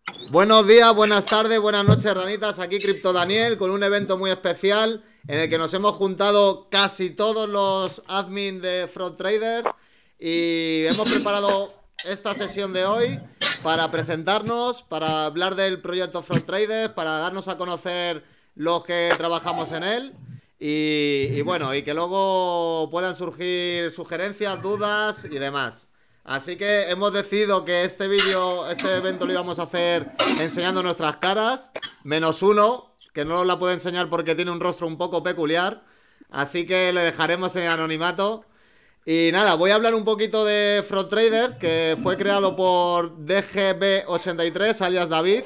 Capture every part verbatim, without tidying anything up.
Buenos días, buenas tardes, buenas noches, ranitas. Aquí Crypto Daniel con un evento muy especial en el que nos hemos juntado casi todos los admin de Frog Trader y hemos preparado esta sesión de hoy para presentarnos, para hablar del proyecto Frog Trader, para darnos a conocer los que trabajamos en él y, y bueno, y que luego puedan surgir sugerencias, dudas y demás. Así que hemos decidido que este vídeo, este evento lo íbamos a hacer enseñando nuestras caras, menos uno, que no la puedo enseñar porque tiene un rostro un poco peculiar, así que le dejaremos en anonimato. Y nada, voy a hablar un poquito de Frog Trader, que fue creado por D G B ochenta y tres, alias David,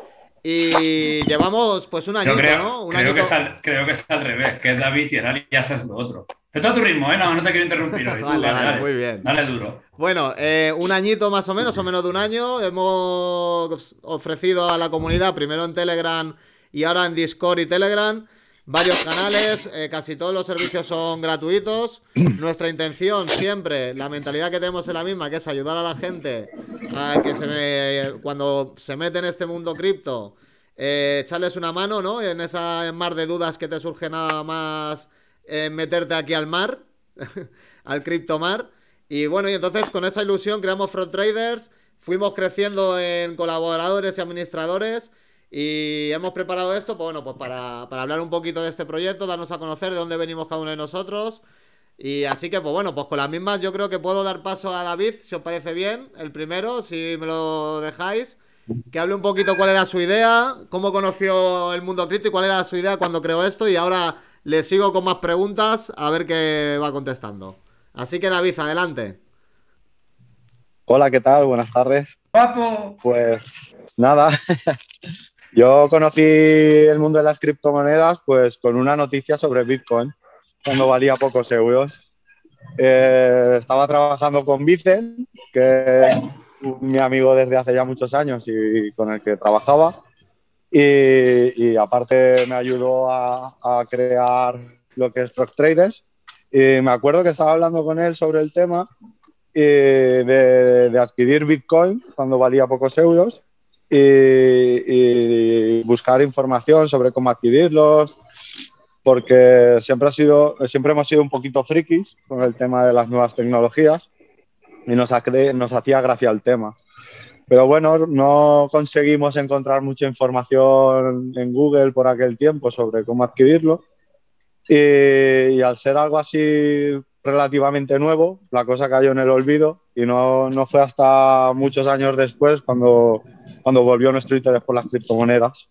y llevamos pues un añito, Yo creo, ¿no? Un creo, añito... que es al, creo que es al revés, que es David y el alias es lo otro. Pero todo a tu ritmo, ¿eh? No, no te quiero interrumpir hoy. Tú, Vale, dale, vale, dale, muy bien. dale duro. Bueno, eh, un añito más o menos, o menos de un año, hemos ofrecido a la comunidad, primero en Telegram y ahora en Discord y Telegram, varios canales, eh, casi todos los servicios son gratuitos. Nuestra intención siempre, la mentalidad que tenemos es la misma, que es ayudar a la gente a que se me, cuando se mete en este mundo cripto, eh, echarles una mano, ¿no? En esa mar de dudas que te surge nada más eh, meterte aquí al mar, al criptomar. Y bueno, y entonces con esa ilusión creamos Frog Traders, fuimos creciendo en colaboradores y administradores y hemos preparado esto, pues bueno, pues para, para hablar un poquito de este proyecto, darnos a conocer de dónde venimos cada uno de nosotros. Y así que, pues bueno, pues con las mismas yo creo que puedo dar paso a David, si os parece bien, el primero, si me lo dejáis, que hable un poquito cuál era su idea, cómo conoció el mundo cripto y cuál era su idea cuando creó esto, y ahora le sigo con más preguntas a ver qué va contestando. Así que David, adelante. Hola, ¿qué tal? Buenas tardes. ¡Guapo! Pues nada, yo conocí el mundo de las criptomonedas pues con una noticia sobre Bitcoin, cuando valía pocos euros. Eh, estaba trabajando con Vicen, que es mi amigo desde hace ya muchos años y con el que trabajaba. Y, y aparte me ayudó a, a crear lo que es Frog Traders. Y me acuerdo que estaba hablando con él sobre el tema eh, de, de adquirir Bitcoin cuando valía pocos euros y, y buscar información sobre cómo adquirirlos, porque siempre, ha sido, siempre hemos sido un poquito frikis con el tema de las nuevas tecnologías y nos, acre, nos hacía gracia el tema. Pero bueno, no conseguimos encontrar mucha información en Google por aquel tiempo sobre cómo adquirirlo. Y, y al ser algo así relativamente nuevo, la cosa cayó en el olvido y no, no fue hasta muchos años después cuando, cuando volvió nuestro interés por las criptomonedas.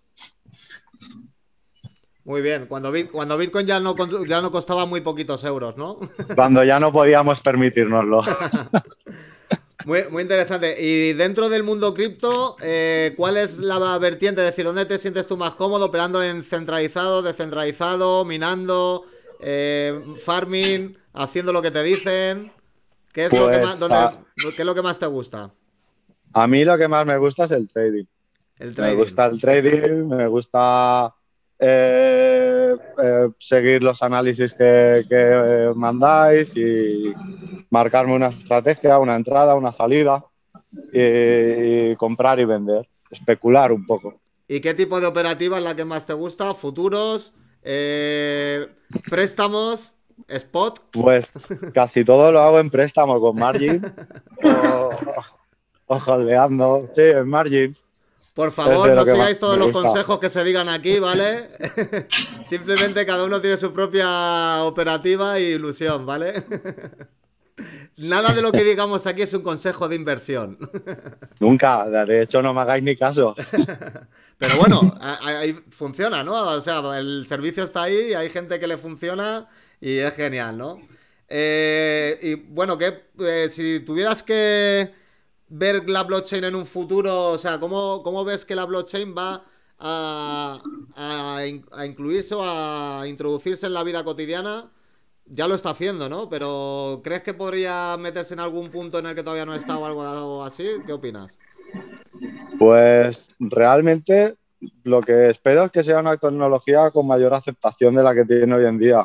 Muy bien, cuando, Bit, cuando Bitcoin ya no, ya no costaba muy poquitos euros, ¿no? Cuando ya no podíamos permitirnoslo. Muy, muy interesante. Y dentro del mundo cripto, eh, ¿cuál es la vertiente? Es decir, ¿dónde te sientes tú más cómodo? ¿Operando en centralizado, descentralizado, minando, eh, farming, haciendo lo que te dicen? ¿Qué es, Pues, lo que más, dónde, a, ¿qué es lo que más te gusta? a mí lo que más me gusta es el trading. El Me trading. gusta el trading, me gusta eh, eh, seguir los análisis que, que eh, mandáis y marcarme una estrategia, una entrada, una salida y, y comprar y vender, especular un poco. ¿Y qué tipo de operativa es la que más te gusta? ¿Futuros? Eh, ¿préstamos? ¿Spot? Pues casi todo lo hago en préstamo con margin o, o holdeando, sí, en margin. Por Es favor, de no lo que más sigáis todos me los gusta. consejos que se digan aquí, ¿vale? Simplemente cada uno tiene su propia operativa e ilusión, ¿vale? Nada de lo que digamos aquí es un consejo de inversión. Nunca, de hecho no me hagáis ni caso. Pero bueno, ahí funciona, ¿no? O sea, el servicio está ahí, hay gente que le funciona y es genial, ¿no? Eh, y bueno, que eh, si tuvieras que ver la blockchain en un futuro, o sea, ¿cómo, cómo ves que la blockchain va a, a, a incluirse o a introducirse en la vida cotidiana? Ya lo está haciendo, ¿no? Pero ¿crees que podría meterse en algún punto en el que todavía no está o algo así? ¿Qué opinas? Pues realmente lo que espero es que sea una tecnología con mayor aceptación de la que tiene hoy en día.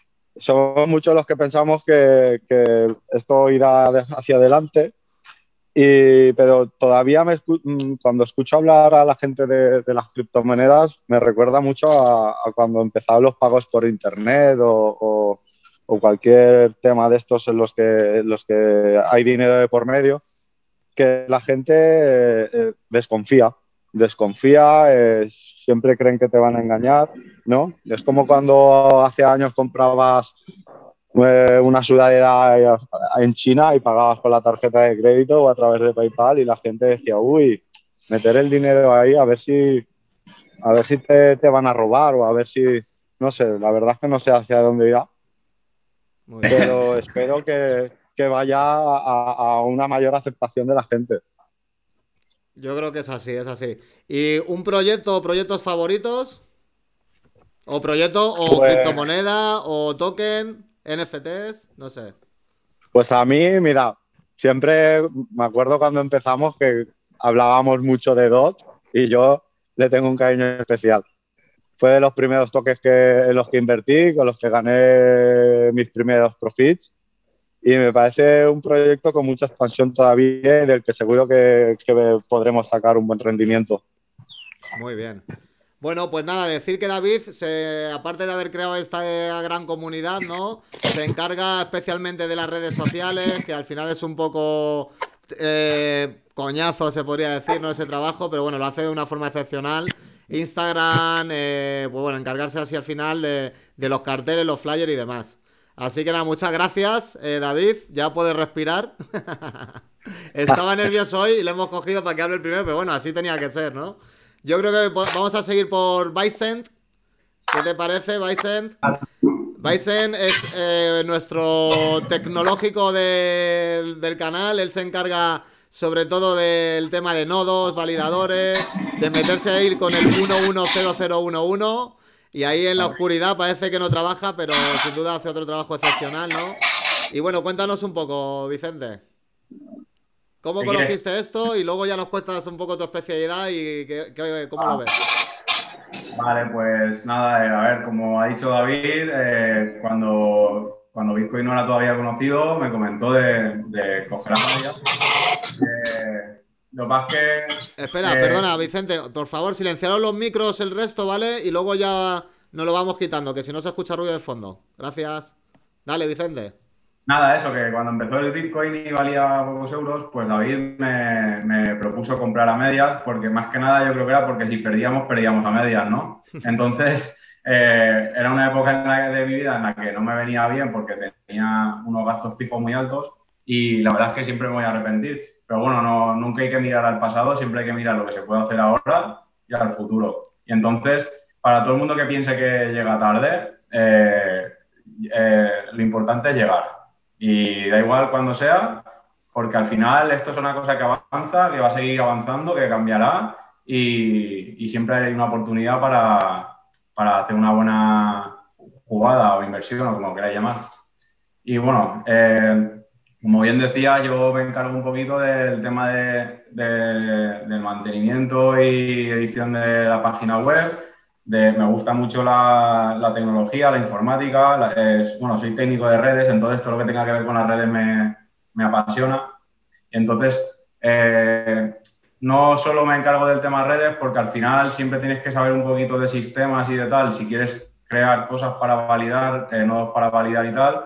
Somos muchos los que pensamos que, que esto irá hacia adelante Y, pero todavía me escu- mm, cuando escucho hablar a la gente de, de las criptomonedas, me recuerda mucho a, a cuando empezaban los pagos por internet o, o- o cualquier tema de estos en los que, en los que hay dinero de por medio, que la gente eh, eh, desconfía. Desconfía, eh, siempre creen que te van a engañar, ¿no? Es como cuando hace años comprabas eh, una sudadera en China y pagabas con la tarjeta de crédito o a través de PayPal y la gente decía, uy, meter el dinero ahí a ver si, a ver si te, te van a robar o a ver si, no sé, la verdad es que no sé hacia dónde irá, Muy bien. pero espero que, que vaya a, a una mayor aceptación de la gente. Yo creo que es así, es así. ¿Y un proyecto o proyectos favoritos? ¿O proyecto o Pues, criptomoneda o token, N F Ts? No sé. pues a mí, mira, siempre me acuerdo cuando empezamos que hablábamos mucho de D O T y yo le tengo un cariño especial. Fue de los primeros toques que, en los que invertí, con los que gané mis primeros profits. Y me parece un proyecto con mucha expansión todavía y del que seguro que, que podremos sacar un buen rendimiento. Muy bien. Bueno, pues nada, decir que David, se, aparte de haber creado esta eh, gran comunidad, ¿no? Se encarga especialmente de las redes sociales, que al final es un poco eh, coñazo, se podría decir, ¿no? Ese trabajo, pero bueno, lo hace de una forma excepcional. Instagram, eh, pues bueno, encargarse así al final de, de los carteles, los flyers y demás. Así que nada, muchas gracias, eh, David. Ya puedes respirar. Estaba nervioso hoy y le hemos cogido para que hable el primero, pero bueno, así tenía que ser, ¿no? Yo creo que po- vamos a seguir por Vicent. ¿Qué te parece, Vicent? Vicent es eh, nuestro tecnológico del, del canal. Él se encarga sobre todo del tema de nodos, validadores, de meterse ahí con el uno uno cero cero uno uno. Y ahí en la oscuridad parece que no trabaja, pero sin duda hace otro trabajo excepcional, ¿no? Y bueno, cuéntanos un poco, Vicente. ¿Cómo ¿Qué quieres? conociste esto? Y luego ya nos cuentas un poco tu especialidad y qué- qué- cómo lo ves. Vale, pues nada, eh, a ver, como ha dicho David, eh, cuando, cuando Bitcoin no era todavía conocido, me comentó de, de coger a media. Eh, lo que pasa es que Espera, eh, perdona, Vicente, por favor, silenciaros los micros el resto, ¿vale? Y luego ya nos lo vamos quitando, que si no se escucha ruido de fondo. Gracias. Dale, Vicente. nada, eso, que cuando empezó el Bitcoin y valía pocos euros, pues David me, me propuso comprar a medias, porque más que nada yo creo que era porque si perdíamos, perdíamos a medias, ¿no? Entonces, eh, era una época en la, de mi vida en la que no me venía bien porque tenía unos gastos fijos muy altos y la verdad es que siempre me voy a arrepentir. Pero bueno, no, nunca hay que mirar al pasado, siempre hay que mirar lo que se puede hacer ahora y al futuro. Y entonces, para todo el mundo que piense que llega tarde, eh, eh, lo importante es llegar. Y da igual cuando sea, porque al final esto es una cosa que avanza, que va a seguir avanzando, que cambiará y, y siempre hay una oportunidad para, para hacer una buena jugada o inversión o como queráis llamar. Y bueno, eh, como bien decía, yo me encargo un poquito del tema de, de- del mantenimiento y edición de la página web. De, me gusta mucho la, la tecnología, la informática. La- es- bueno, soy técnico de redes, entonces todo lo que tenga que ver con las redes me, me apasiona. Entonces, eh, no solo me encargo del tema redes, porque al final siempre tienes que saber un poquito de sistemas y de tal, si quieres crear cosas para validar, eh, nodos para validar y tal.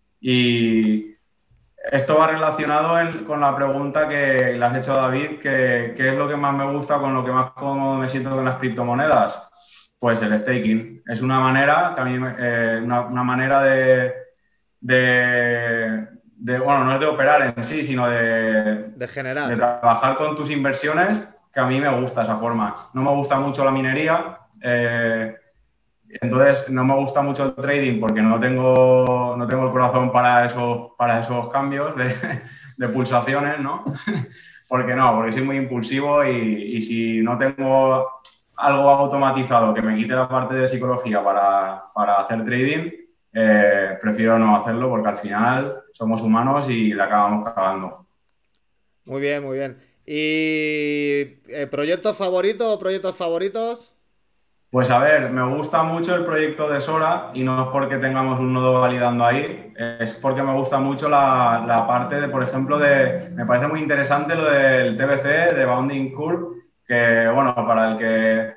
Y esto va relacionado en- con la pregunta que le has hecho a David, que qué es lo que más me gusta, con lo que más cómodo me siento con las criptomonedas. Pues el staking. Es una manera, que a mí me- eh, una, una manera de, de, de- bueno, no es de operar en sí, sino de, De de generar. trabajar con tus inversiones, que a mí me gusta esa forma. No me gusta mucho la minería. eh, entonces, no me gusta mucho el trading porque no tengo, no tengo el corazón para esos, para esos cambios de, de pulsaciones, ¿no? Porque no, porque soy muy impulsivo y, y si no tengo algo automatizado que me quite la parte de psicología para, para hacer trading, eh, prefiero no hacerlo porque al final somos humanos y le acabamos cagando. Muy bien, muy bien. ¿Y eh, proyectos favoritos o proyectos favoritos? Pues a ver, me gusta mucho el proyecto de Sora y no es porque tengamos un nodo validando ahí, es porque me gusta mucho la, la parte de, por ejemplo, de, me parece muy interesante lo del T B C, de Bounding Curve, que, bueno, para el que,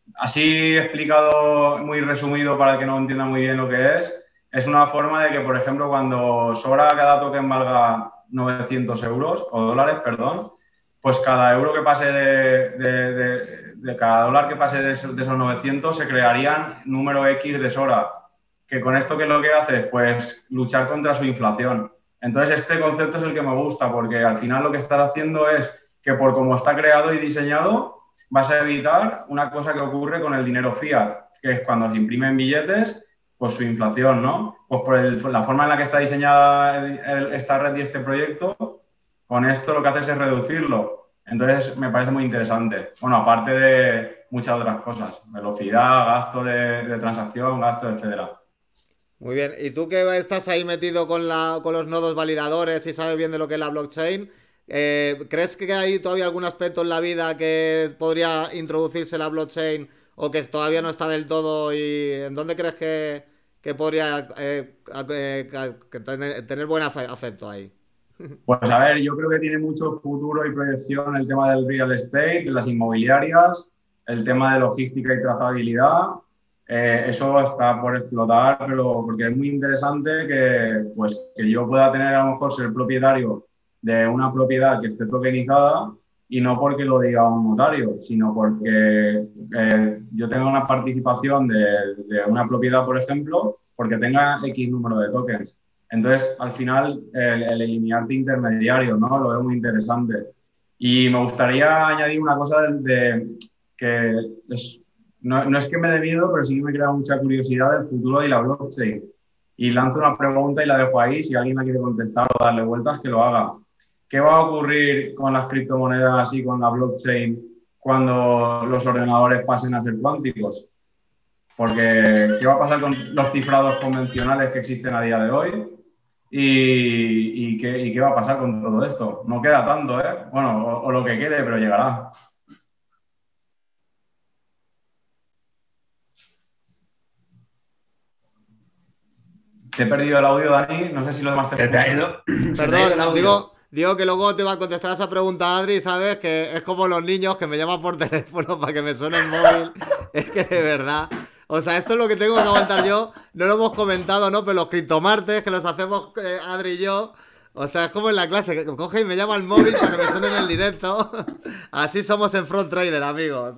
así explicado, muy resumido, para el que no entienda muy bien lo que es, es una forma de que, por ejemplo, cuando Sora cada token valga novecientos euros, o dólares, perdón, pues cada euro que pase de, de, de, de cada dólar que pase de esos, de esos novecientos se crearían número X de Sora, que con esto ¿qué es lo que hace? Pues luchar contra su inflación. Entonces este concepto es el que me gusta, porque al final lo que estás haciendo es que por cómo está creado y diseñado vas a evitar una cosa que ocurre con el dinero fiat, que es cuando se imprimen billetes, pues su inflación, ¿no? Pues por el, la forma en la que está diseñada el, el, esta red y este proyecto, con esto lo que haces es reducirlo. Entonces, me parece muy interesante. Bueno, aparte de muchas otras cosas. Velocidad, gasto de, de transacción, gasto, etcétera. Muy bien. ¿Y tú que estás ahí metido con, la, con los nodos validadores y sabes bien de lo que es la blockchain? Eh, ¿Crees que hay todavía algún aspecto en la vida que podría introducirse la blockchain o que todavía no está del todo? ¿Y en dónde crees que, que podría eh, eh, tener, tener buen afecto ahí? Pues a ver, yo creo que tiene mucho futuro y proyección el tema del real estate, de las inmobiliarias, el tema de logística y trazabilidad. Eh, eso está por explotar, pero porque es muy interesante que, pues, que yo pueda tener a lo mejor ser propietario de una propiedad que esté tokenizada y no porque lo diga un notario, sino porque eh, yo tenga una participación de, de una propiedad, por ejemplo, porque tenga X número de tokens. Entonces, al final, el, el eliminarte intermediarios, ¿no? Lo veo muy interesante. Y me gustaría añadir una cosa de, de que es, no, no es que me dé miedo, pero sí que me crea mucha curiosidad del futuro de la blockchain. Y lanzo una pregunta y la dejo ahí. Si alguien la quiere contestar o darle vueltas, que lo haga. ¿Qué va a ocurrir con las criptomonedas y con la blockchain cuando los ordenadores pasen a ser cuánticos? Porque, ¿qué va a pasar con los cifrados convencionales que existen a día de hoy? ¿Y, y, qué, ¿Y qué va a pasar con todo esto? No queda tanto, ¿eh? Bueno, o, o lo que quede, pero llegará. Te he perdido el audio, Dani. No sé si lo demás te... ¿Se te ha ido? Perdón, digo, digo que luego te va a contestar esa pregunta, Adri, ¿sabes? Que es como los niños que me llaman por teléfono para que me suene el móvil. Es que de verdad... O sea, esto es lo que tengo que aguantar yo. No lo hemos comentado, ¿no? Pero los criptomartes que los hacemos eh, Adri y yo. O sea, es como en la clase, que coge y me llama el móvil para que me suene en el directo. Así somos en Front Trader, amigos.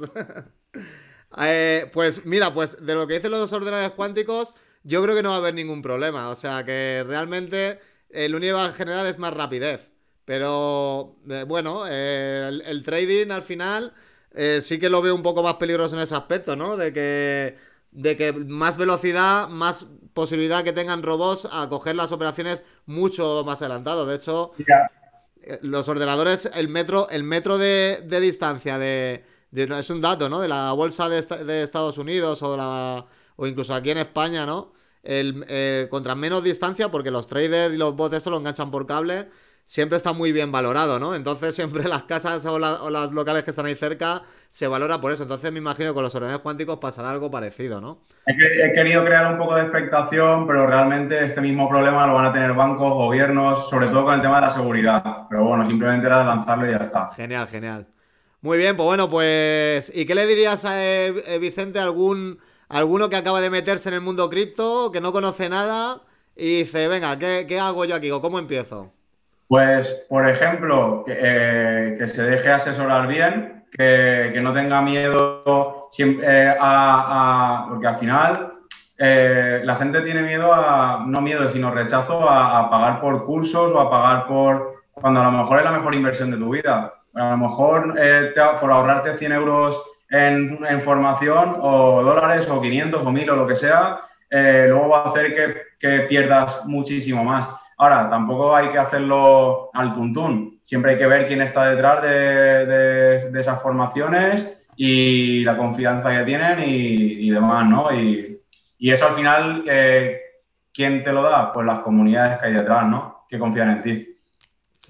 eh, pues mira, pues de lo que dicen los dos ordenadores cuánticos, yo creo que no va a haber ningún problema. O sea, que realmente eh, lo único que va a generar es más rapidez. Pero, eh, bueno, eh, el, el trading al final eh, sí que lo veo un poco más peligroso en ese aspecto, ¿no? De que... de que más velocidad, más posibilidad que tengan robots a coger las operaciones mucho más adelantado. De hecho, yeah. los ordenadores, el metro, el metro de, de distancia de, de, es un dato, ¿no? De la bolsa de, de Estados Unidos o, la, o incluso aquí en España, ¿no? El, eh, contra menos distancia, porque los traders y los bots esto lo enganchan por cable, siempre está muy bien valorado, ¿no? Entonces siempre las casas o, la, o las locales que están ahí cerca se valora por eso. Entonces me imagino que con los ordenadores cuánticos pasará algo parecido, ¿no? He, he querido crear un poco de expectación, pero realmente este mismo problema lo van a tener bancos, gobiernos, sobre todo con el tema de la seguridad. Pero bueno, simplemente era lanzarlo y ya está. Genial, genial. Muy bien, pues bueno, pues... ¿Y qué le dirías a eh, Vicente, algún alguno que acaba de meterse en el mundo cripto, que no conoce nada y dice, venga, ¿qué, qué hago yo aquí o cómo empiezo? Pues, por ejemplo, que, eh, que se deje asesorar bien, que, que no tenga miedo siempre, eh, a, a... Porque al final eh, la gente tiene miedo a... No miedo, sino rechazo a, a pagar por cursos o a pagar por... Cuando a lo mejor es la mejor inversión de tu vida. A lo mejor eh, te, por ahorrarte cien euros en, en formación o dólares o quinientos o mil o lo que sea, eh, luego va a hacer que, que pierdas muchísimo más. Ahora, tampoco hay que hacerlo al tuntún. Siempre hay que ver quién está detrás de, de, de esas formaciones y la confianza que tienen y, y demás, ¿no? Y, y eso al final, eh, ¿quién te lo da? Pues las comunidades que hay detrás, ¿no? Que confían en ti. Sí,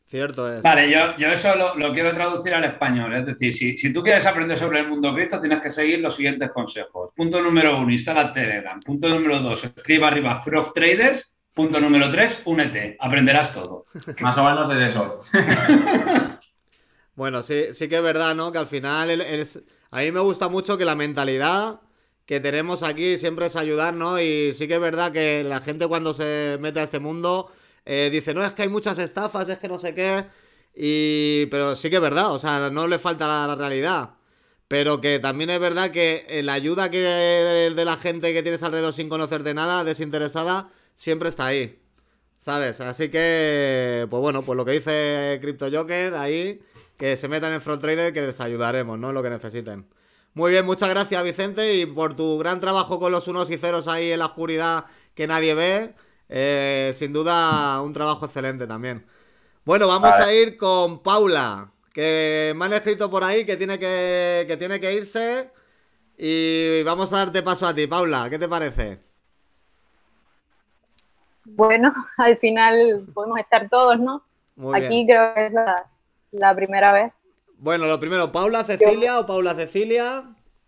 Cierto es. Vale, yo, yo eso lo, lo quiero traducir al español. Es decir, si, si tú quieres aprender sobre el mundo cripto, tienes que seguir los siguientes consejos. Punto número uno, instala Telegram. Punto número dos, escribe arriba Frog Traders. Punto número tres, únete. Aprenderás todo. Más o menos es eso. Bueno, sí, sí que es verdad, ¿no? Que al final el- el- a mí me gusta mucho que la mentalidad que tenemos aquí siempre es ayudar, ¿no? Y sí que es verdad que la gente cuando se mete a este mundo eh, dice, no, es que hay muchas estafas, es que no sé qué. Y... Pero sí que es verdad, o sea, no le falta la, la realidad. Pero que también es verdad que eh, la ayuda que de la gente que tienes alrededor sin conocer de nada, desinteresada, siempre está ahí. ¿Sabes? Así que, pues bueno, pues lo que dice Crypto Joker ahí, que se metan en Front Trader, que les ayudaremos, ¿no? Lo que necesiten. Muy bien, muchas gracias, Vicente, y por tu gran trabajo con los unos y ceros ahí en la oscuridad que nadie ve. Eh, sin duda, un trabajo excelente también. Bueno, vamos Vale. a ir con Paula, que me han escrito por ahí que tiene que, que tiene que irse. Y vamos a darte paso a ti, Paula, ¿qué te parece? Bueno, al final podemos estar todos, ¿no? Muy Aquí bien. creo que es la, la primera vez. Bueno, lo primero, ¿Paula Cecilia o Paula Cecilia?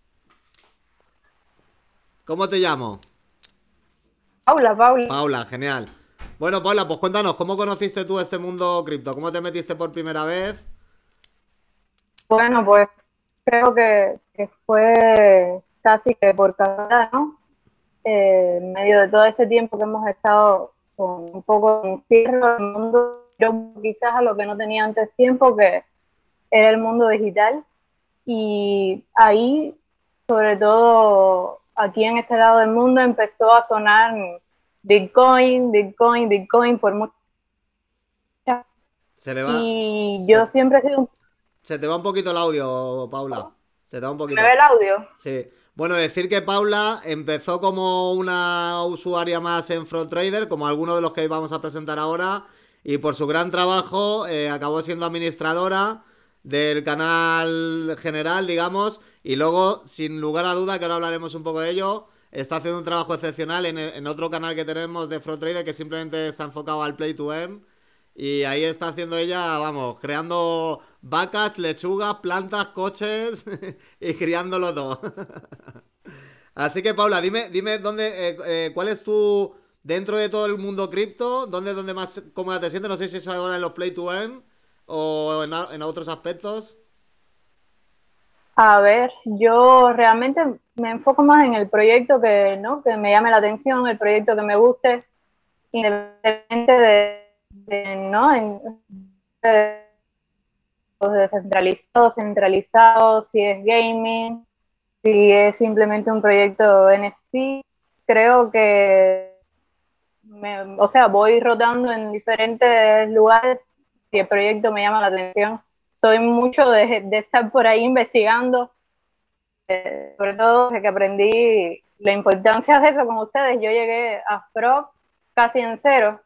¿Cómo te llamo? Paula, Paula. Paula, genial. Bueno, Paula, pues cuéntanos, ¿cómo conociste tú este mundo cripto? ¿Cómo te metiste por primera vez? Bueno, pues creo que, que fue casi que por casualidad, ¿no? Eh, en medio de todo este tiempo que hemos estado con un poco de encierro, el mundo miró quizás a lo que no tenía antes tiempo, que era el mundo digital. Y ahí, sobre todo aquí en este lado del mundo, empezó a sonar Bitcoin, Bitcoin, Bitcoin por mucho. Se le va, Y yo se, siempre he sido un... se te va un poquito el audio, Paula. Se te va un poquito. ¿Me ve el audio? Sí. Bueno, decir que Paula empezó como una usuaria más en Front Trader, como algunos de los que vamos a presentar ahora, y por su gran trabajo eh, acabó siendo administradora del canal general, digamos, y luego, sin lugar a duda, que ahora hablaremos un poco de ello, está haciendo un trabajo excepcional en, en otro canal que tenemos de Front Trader que simplemente está enfocado al Play to Earn. Y ahí está haciendo ella, vamos, creando vacas, lechugas, plantas, coches y criándolo todo. Así que, Paula, dime, dime dónde, eh, eh, cuál es tu, dentro de todo el mundo cripto, dónde, dónde más cómoda te sientes. No sé si es ahora en los Play to Earn o en, a- en otros aspectos. A ver, yo realmente me enfoco más en el proyecto que, ¿no? que me llame la atención, el proyecto que me guste, independientemente de, de, ¿no? En, de, descentralizado, centralizado, si es gaming, si es simplemente un proyecto N F T. Creo que, me, o sea, voy rotando en diferentes lugares si el proyecto me llama la atención. Soy mucho de, de estar por ahí investigando, eh, sobre todo desde que aprendí la importancia de eso con ustedes. Yo llegué a Frog casi en cero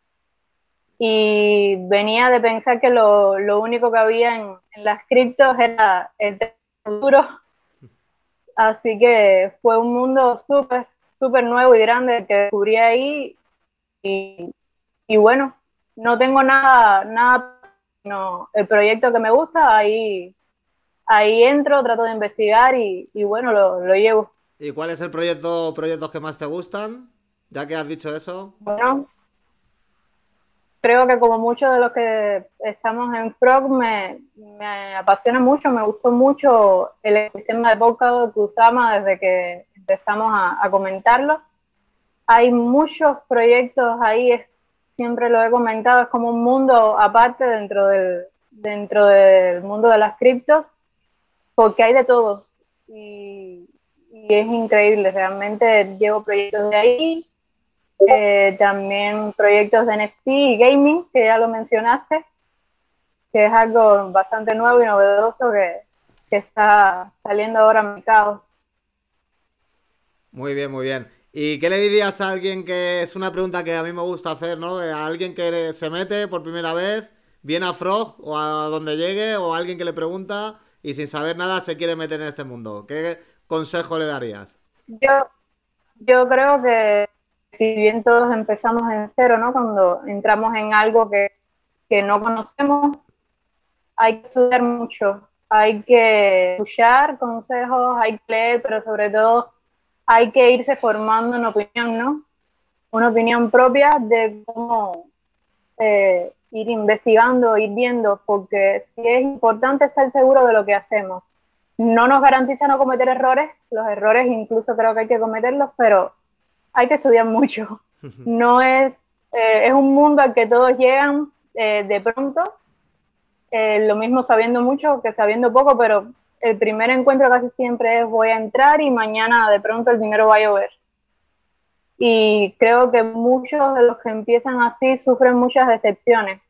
y venía de pensar que lo, lo único que había en, en las criptos era el duro, así que fue un mundo súper, súper nuevo y grande que descubrí ahí y, y bueno, no tengo nada, nada, no, el proyecto que me gusta, ahí, ahí entro, trato de investigar y, y bueno, lo, lo llevo. ¿Y cuál es el proyecto, proyectos que más te gustan? Ya que has dicho eso. Bueno, creo que como muchos de los que estamos en Frog, me, me apasiona mucho, me gustó mucho el ecosistema de Polkadot que usamos desde que empezamos a, a comentarlo. Hay muchos proyectos ahí, es, siempre lo he comentado, es como un mundo aparte dentro del, dentro del mundo de las criptos, porque hay de todo. Y, y es increíble, realmente llevo proyectos de ahí. Eh, también proyectos de N F T y gaming, que ya lo mencionaste, que es algo bastante nuevo y novedoso que, que está saliendo ahora al mercado. Muy bien, muy bien. ¿Y qué le dirías a alguien que es una pregunta que a mí me gusta hacer, ¿no? A alguien que se mete por primera vez, viene a Frog o a donde llegue, o a alguien que le pregunta y sin saber nada se quiere meter en este mundo. ¿Qué consejo le darías? Yo, yo creo que si bien todos empezamos en cero, ¿no? Cuando entramos en algo que que no conocemos, hay que estudiar mucho, hay que escuchar consejos, hay que leer, pero sobre todo hay que irse formando una opinión, ¿no? Una opinión propia de cómo eh, ir investigando, ir viendo, porque sí es importante estar seguro de lo que hacemos. No nos garantiza no cometer errores, los errores incluso creo que hay que cometerlos, pero hay que estudiar mucho. No es, eh, es un mundo al que todos llegan eh, de pronto, eh, lo mismo sabiendo mucho que sabiendo poco, pero el primer encuentro casi siempre es voy a entrar y mañana de pronto el dinero va a llover. Y creo que muchos de los que empiezan así sufren muchas decepciones.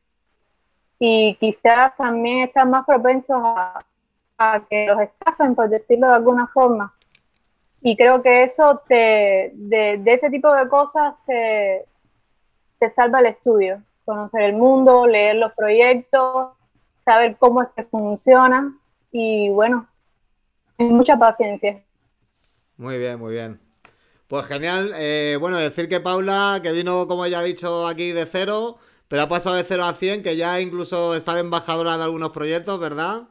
Y quizás también están más propensos a, a que los estafen, por decirlo de alguna forma. Y creo que eso, te, de, de ese tipo de cosas, te, te salva el estudio. Conocer el mundo, leer los proyectos, saber cómo es que funciona. Y bueno, mucha paciencia. Muy bien, muy bien. Pues genial. Eh, bueno, decir que Paula, que vino, como ya he dicho, aquí de cero, pero ha pasado de cero a cien, que ya incluso está de embajadora de algunos proyectos, ¿verdad?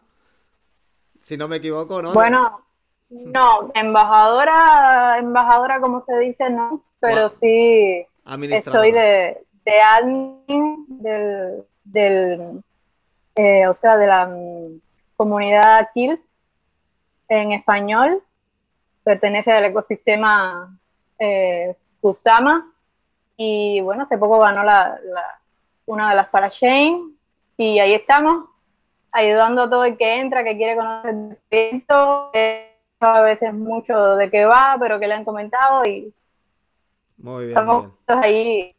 Si no me equivoco, ¿no? Bueno, no, embajadora, embajadora como se dice, no, pero sí estoy de, de admin del, del eh, o sea, de la um, comunidad K I L en español, pertenece al ecosistema eh, Kusama, y bueno, hace poco ganó la, la, una de las Parachain, y ahí estamos, ayudando a todo el que entra, que quiere conocer el proyecto, eh, a veces mucho de qué va, pero que le han comentado, y muy bien, estamos muy bien. ahí.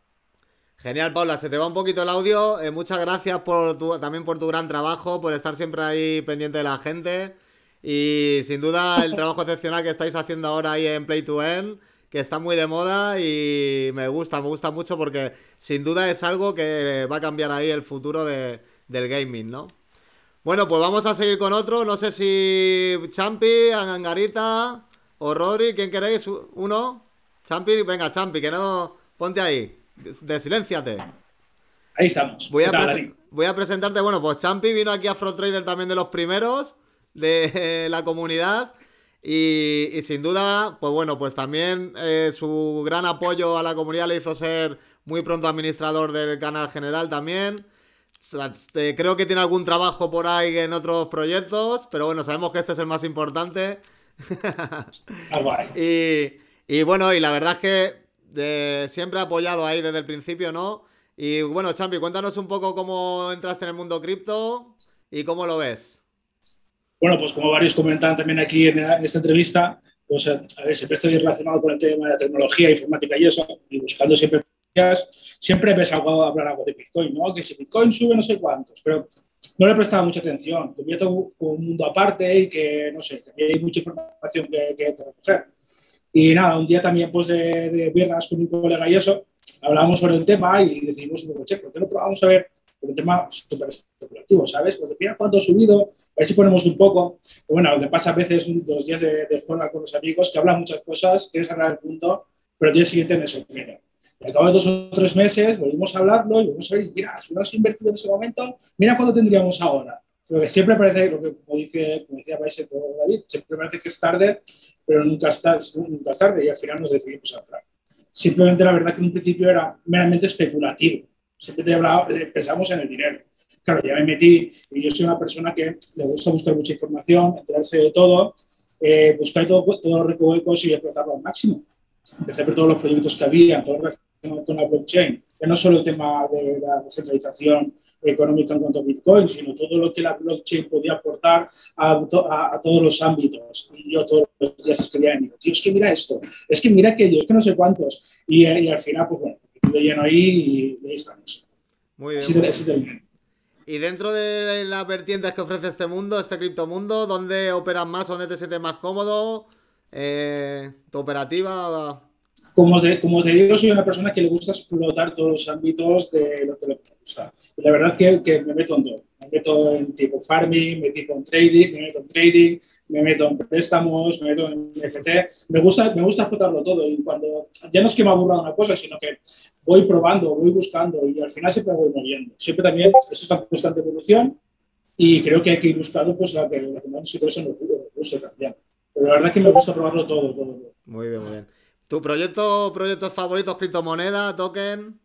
Genial, Paula, se te va un poquito el audio. Eh, muchas gracias por tu, también por tu gran trabajo, por estar siempre ahí pendiente de la gente. Y sin duda el trabajo excepcional que estáis haciendo ahora ahí en Play to Earn, que está muy de moda y me gusta, me gusta mucho porque sin duda es algo que va a cambiar ahí el futuro de, del gaming, ¿no? Bueno, pues vamos a seguir con otro. No sé si Champi, Angarita o Rodri, ¿quién queréis? ¿Uno? Champi, venga, Champi, que no... Ponte ahí, desilénciate. Ahí estamos. Voy a, tal, voy a presentarte, bueno, pues Champi vino aquí a Afrotrader también de los primeros de la comunidad y, y sin duda, pues bueno, pues también eh, su gran apoyo a la comunidad le hizo ser muy pronto administrador del canal general también. Creo que tiene algún trabajo por ahí en otros proyectos, pero bueno, sabemos que este es el más importante. y, y bueno, y la verdad es que de, siempre ha apoyado ahí desde el principio, ¿no? Y bueno, Champi, cuéntanos un poco cómo entraste en el mundo cripto y cómo lo ves. Bueno, pues como varios comentan también aquí en, en esta entrevista, pues a ver, siempre estoy relacionado con el tema de la tecnología, informática y eso, y buscando siempre, siempre he pensado hablar algo de Bitcoin, ¿no? Que si Bitcoin sube no sé cuántos, pero no le prestaba mucha atención. Que había todo un mundo aparte y que, no sé, que hay mucha información que, que, que recoger. Y nada, un día también pues de, de birras con un colega y eso, hablábamos sobre el tema y decidimos, che, ¿por qué no probamos a ver un tema súper especulativo, ¿sabes? Porque mira cuánto ha subido, a ver si ponemos un poco. Pero bueno, lo que pasa a veces, dos días de, de juega con los amigos, que hablan muchas cosas, quieres cerrar el punto, pero el día siguiente me sorprende. Y al cabo de dos o tres meses volvimos a hablarlo y volvimos a ver, y mira, si hubiéramos invertido en ese momento, mira cuánto tendríamos ahora. Lo que siempre parece, lo que como, dice, como decía Paise, David, siempre parece que es tarde, pero nunca, está, nunca es tarde y al final nos decidimos a entrar. Simplemente la verdad que en un principio era meramente especulativo. Siempre te hablaba, pensamos en el dinero. Claro, ya me metí y yo soy una persona que le gusta buscar mucha información, enterarse de todo, eh, buscar todo, todos los recovecos y explotarlo al máximo. Empecé por todos los proyectos que había, todo relacionado con la blockchain, que no solo el tema de la descentralización económica en cuanto a Bitcoin, sino todo lo que la blockchain podía aportar a, a, a todos los ámbitos. Y yo todos los días escribía y digo, tío, es que mira esto, es que mira aquello, es que no sé cuántos. Y, y al final, pues bueno, lo lleno ahí y ahí estamos. Muy bien. Así muy así bien. Y dentro de las vertientes que ofrece este mundo, este criptomundo, ¿dónde operas más? ¿Dónde te sientes más cómodo? Eh, ¿Tu operativa? Como te, como te digo, soy una persona que le gusta explotar todos los ámbitos de lo que le gusta. Y la verdad es que, que me meto en todo. me meto en tipo farming, me meto en trading, me meto en trading, me meto en préstamos, me meto en N F T. Me gusta, me gusta explotarlo todo y cuando ya no es que me aburra una cosa, sino que voy probando, voy buscando y al final siempre voy moviendo. Siempre también, eso está en constante evolución y creo que hay que ir buscando pues la que, la que más eso nos guste también. Pero la verdad es que me gusta probarlo todo, todo, todo. Muy bien, muy bien. ¿Tu proyecto, proyectos favoritos, criptomoneda, token?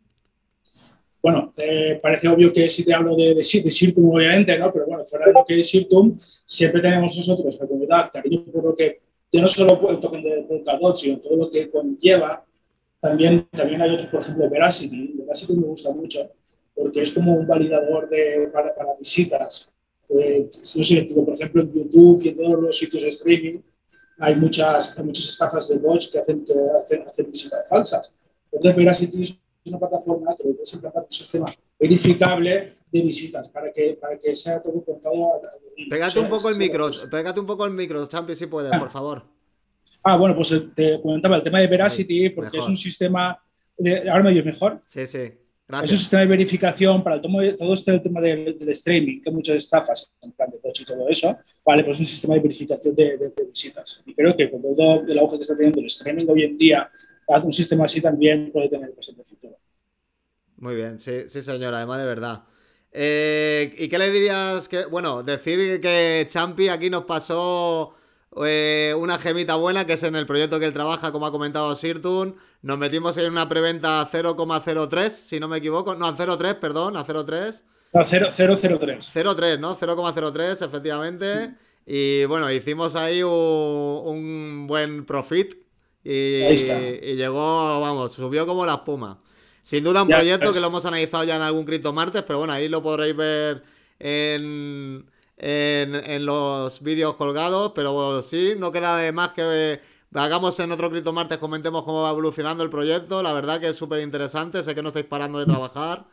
Bueno, eh, parece obvio que si te hablo de, de, de Sirtum, obviamente, ¿no? Pero bueno, fuera de lo que es Sirtum, siempre tenemos nosotros, la comunidad, cariño por lo que, ya no solo el token de Polkadot, sino todo lo que conlleva. También, también hay otros, por ejemplo, Veracity. Veracity me gusta mucho, porque es como un validador de, para, para visitas. Eh, no sé, por ejemplo, en YouTube y en todos los sitios de streaming, hay muchas, hay muchas estafas de bots que hacen, que hacen, hacen visitas falsas. Entonces, Veracity es una plataforma que es implantar un sistema verificable de visitas para que, para que sea todo contado. Pégate un poco el micro, pégate un poco el micro, Champi, si puedes, por favor. Ah, bueno, pues te comentaba el tema de Veracity, porque mejor. Es un sistema. De, ¿ahora me oyes mejor? Sí, sí. Gracias. Es un sistema de verificación para el tomo de, todo este tema del, del streaming, que hay muchas estafas, en plan de coche y todo eso. Vale, pues es un sistema de verificación de, de, de visitas. Y creo que con todo el auge que está teniendo el streaming hoy en día, un sistema así también puede tener presente futuro. Muy bien, sí, sí señor, además de verdad. Eh, ¿Y qué le dirías? Que, bueno, decir que Champi aquí nos pasó eh, una gemita buena, que es en el proyecto que él trabaja, como ha comentado Sirtun. Nos metimos en una preventa a cero coma cero tres, si no me equivoco. No, a cero coma tres, perdón, a cero coma tres. No, cero coma cero tres. cero coma tres, ¿no? cero coma cero tres, efectivamente. Mm. Y bueno, hicimos ahí un, un buen profit. Y, y llegó, vamos, subió como la espuma. Sin duda un ya, proyecto pues, que lo hemos analizado ya en algún Crypto Martes, pero bueno, ahí lo podréis ver en, en, en los vídeos colgados. Pero sí, no queda de más que hagamos en otro Crypto Martes, comentemos cómo va evolucionando el proyecto. La verdad que es súper interesante, sé que no estáis parando de trabajar.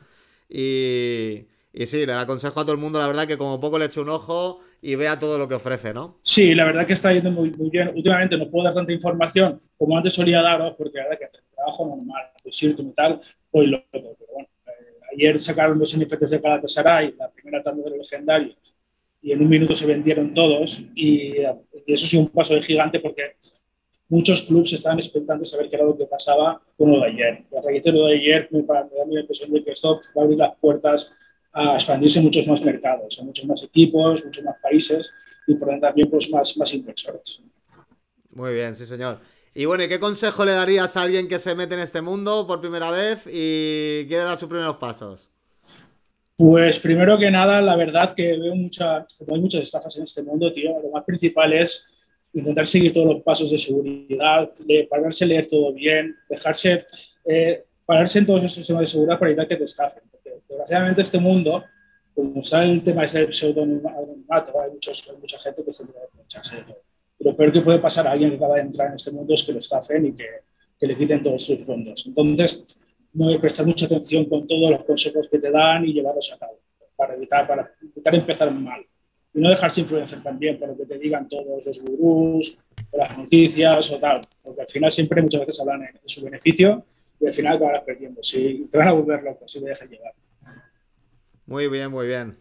Y, y sí, le aconsejo a todo el mundo, la verdad, que como poco le eche un ojo y vea todo lo que ofrece, ¿no? Sí, la verdad que está yendo muy, muy bien. Últimamente no puedo dar tanta información como antes solía daros, porque la verdad que el trabajo normal, de Sirtum y tal, pues lo pero bueno, eh, ayer sacaron los N F Ts de Galatasaray, la primera tanda de los legendarios, y en un minuto se vendieron todos, y, y eso sí un paso de gigante, porque muchos clubes estaban expectantes a ver qué era lo que pasaba con lo de ayer. Y a raíz de lo de ayer, me, me da la impresión de que esto va a abrir las puertas a expandirse en muchos más mercados, a muchos más equipos, muchos más países y por tanto también pues, más, más inversores. Muy bien, sí señor. Y bueno, ¿y qué consejo le darías a alguien que se mete en este mundo por primera vez y quiere dar sus primeros pasos? Pues primero que nada, la verdad que veo mucha, hay muchas estafas en este mundo, tío. Lo más principal es intentar seguir todos los pasos de seguridad, de pararse a leer todo bien, dejarse, eh, pararse en todos esos sistemas de seguridad para evitar que te estafen. Desgraciadamente este mundo, como sabe el tema del pseudonimato, hay, muchos, hay mucha gente que se puede aprovecharse de todo. Lo peor que puede pasar a alguien que acaba de entrar en este mundo es que lo estafen y que, que le quiten todos sus fondos. Entonces, no hay que prestar mucha atención con todos los consejos que te dan y llevarlos a cabo para evitar, para evitar empezar mal. Y no dejarse influenciar también por lo que te digan todos los gurús, o las noticias o tal, porque al final siempre muchas veces hablan de su beneficio y al final acabarás perdiendo. Si te van a volver loco, si te dejas llevar. Muy bien, muy bien.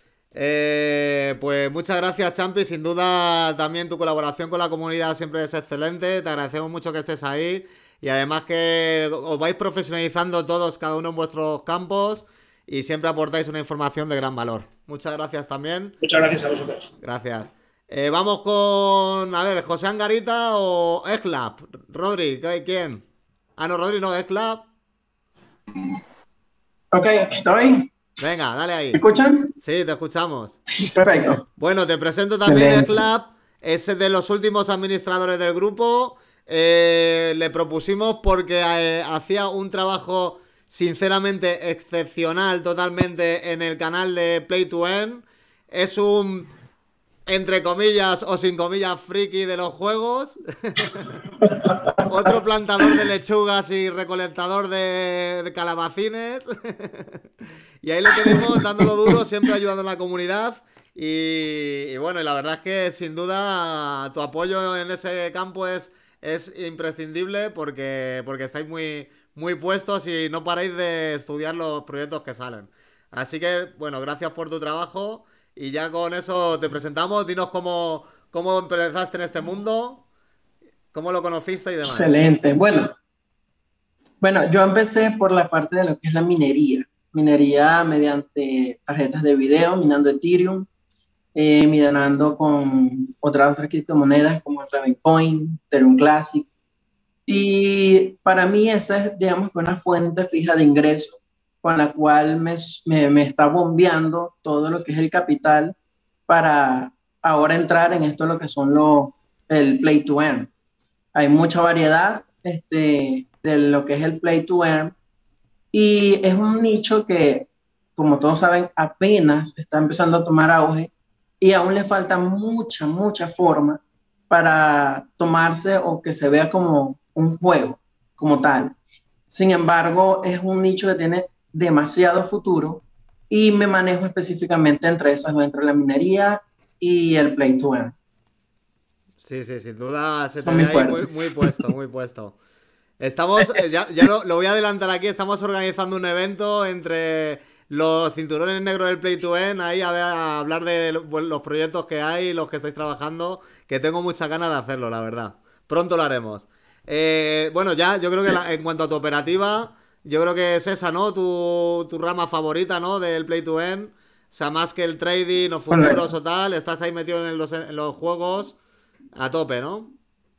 Eh, pues muchas gracias, Champi. Sin duda también tu colaboración con la comunidad siempre es excelente. Te agradecemos mucho que estés ahí y además que os vais profesionalizando todos, cada uno en vuestros campos y siempre aportáis una información de gran valor. Muchas gracias también. Muchas gracias a vosotros. Gracias. Eh, vamos con, a ver, José Angarita o Eclap. Rodri, ¿quién? Ah, no, Rodri no, Eclap. Ok, aquí estoy. Venga, dale ahí. ¿Me escuchan? Sí, te escuchamos. Perfecto. Bueno, te presento también el Club. Es de los últimos administradores del grupo. Eh, le propusimos porque eh, hacía un trabajo sinceramente excepcional totalmente en el canal de Play to Earn. Es un, entre comillas o sin comillas, friki de los juegos. Otro plantador de lechugas y recolectador de, de calabacines. Y ahí lo tenemos dándolo duro, siempre ayudando a la comunidad. Y, y bueno, y la verdad es que sin duda tu apoyo en ese campo es, es imprescindible porque, porque estáis muy, muy puestos y no paráis de estudiar los proyectos que salen. Así que, bueno, gracias por tu trabajo y ya con eso te presentamos. Dinos cómo, cómo empezaste en este mundo, cómo lo conociste y demás. Excelente. Bueno, bueno, yo empecé por la parte de lo que es la minería. Minería mediante tarjetas de video, minando Ethereum, eh, minando con otras, otras criptomonedas como el Ravencoin, Ethereum Classic. Y para mí esa es, digamos, una fuente fija de ingreso con la cual me, me, me está bombeando todo lo que es el capital para ahora entrar en esto lo que son los, el Play to Earn. Hay mucha variedad este, de lo que es el Play to Earn y es un nicho que, como todos saben, apenas está empezando a tomar auge y aún le falta mucha, mucha forma para tomarse o que se vea como un juego, como tal. Sin embargo, es un nicho que tiene demasiado futuro y me manejo específicamente entre esas, entre la minería y el Play to Earn. Sí, sí, sin duda se te Son ve muy ahí muy, fuertes. muy puesto, muy puesto. Estamos, eh, ya, ya lo, lo voy a adelantar aquí, estamos organizando un evento entre los cinturones negros del Play to Earn, ahí a, ver, a hablar de lo- bueno, los proyectos que hay, los que estáis trabajando, que tengo muchas ganas de hacerlo, la verdad. Pronto lo haremos. Eh, bueno, ya, yo creo que la- en cuanto a tu operativa, yo creo que es esa, ¿no? Tu, tu rama favorita, ¿no? Del Play to Earn. O sea, más que el trading o futuros Correcto. o tal, estás ahí metido en los, en los juegos a tope, ¿no?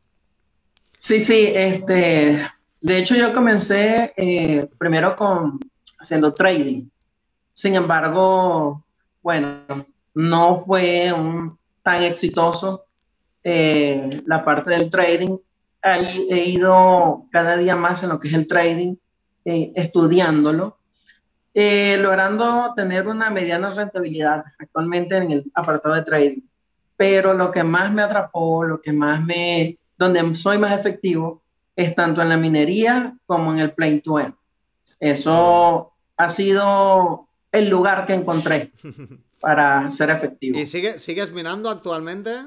Sí, sí, este, de hecho yo comencé eh, primero con haciendo trading. Sin embargo, bueno, no fue un, tan exitoso eh, la parte del trading. Ahí he ido cada día más en lo que es el trading, eh, estudiándolo, eh, logrando tener una mediana rentabilidad actualmente en el apartado de trading. Pero lo que más me atrapó, lo que más me, donde soy más efectivo, es tanto en la minería como en el Play to Earn. Eso ha sido el lugar que encontré para ser ¿Y efectivo. sigue, sigues minando actualmente?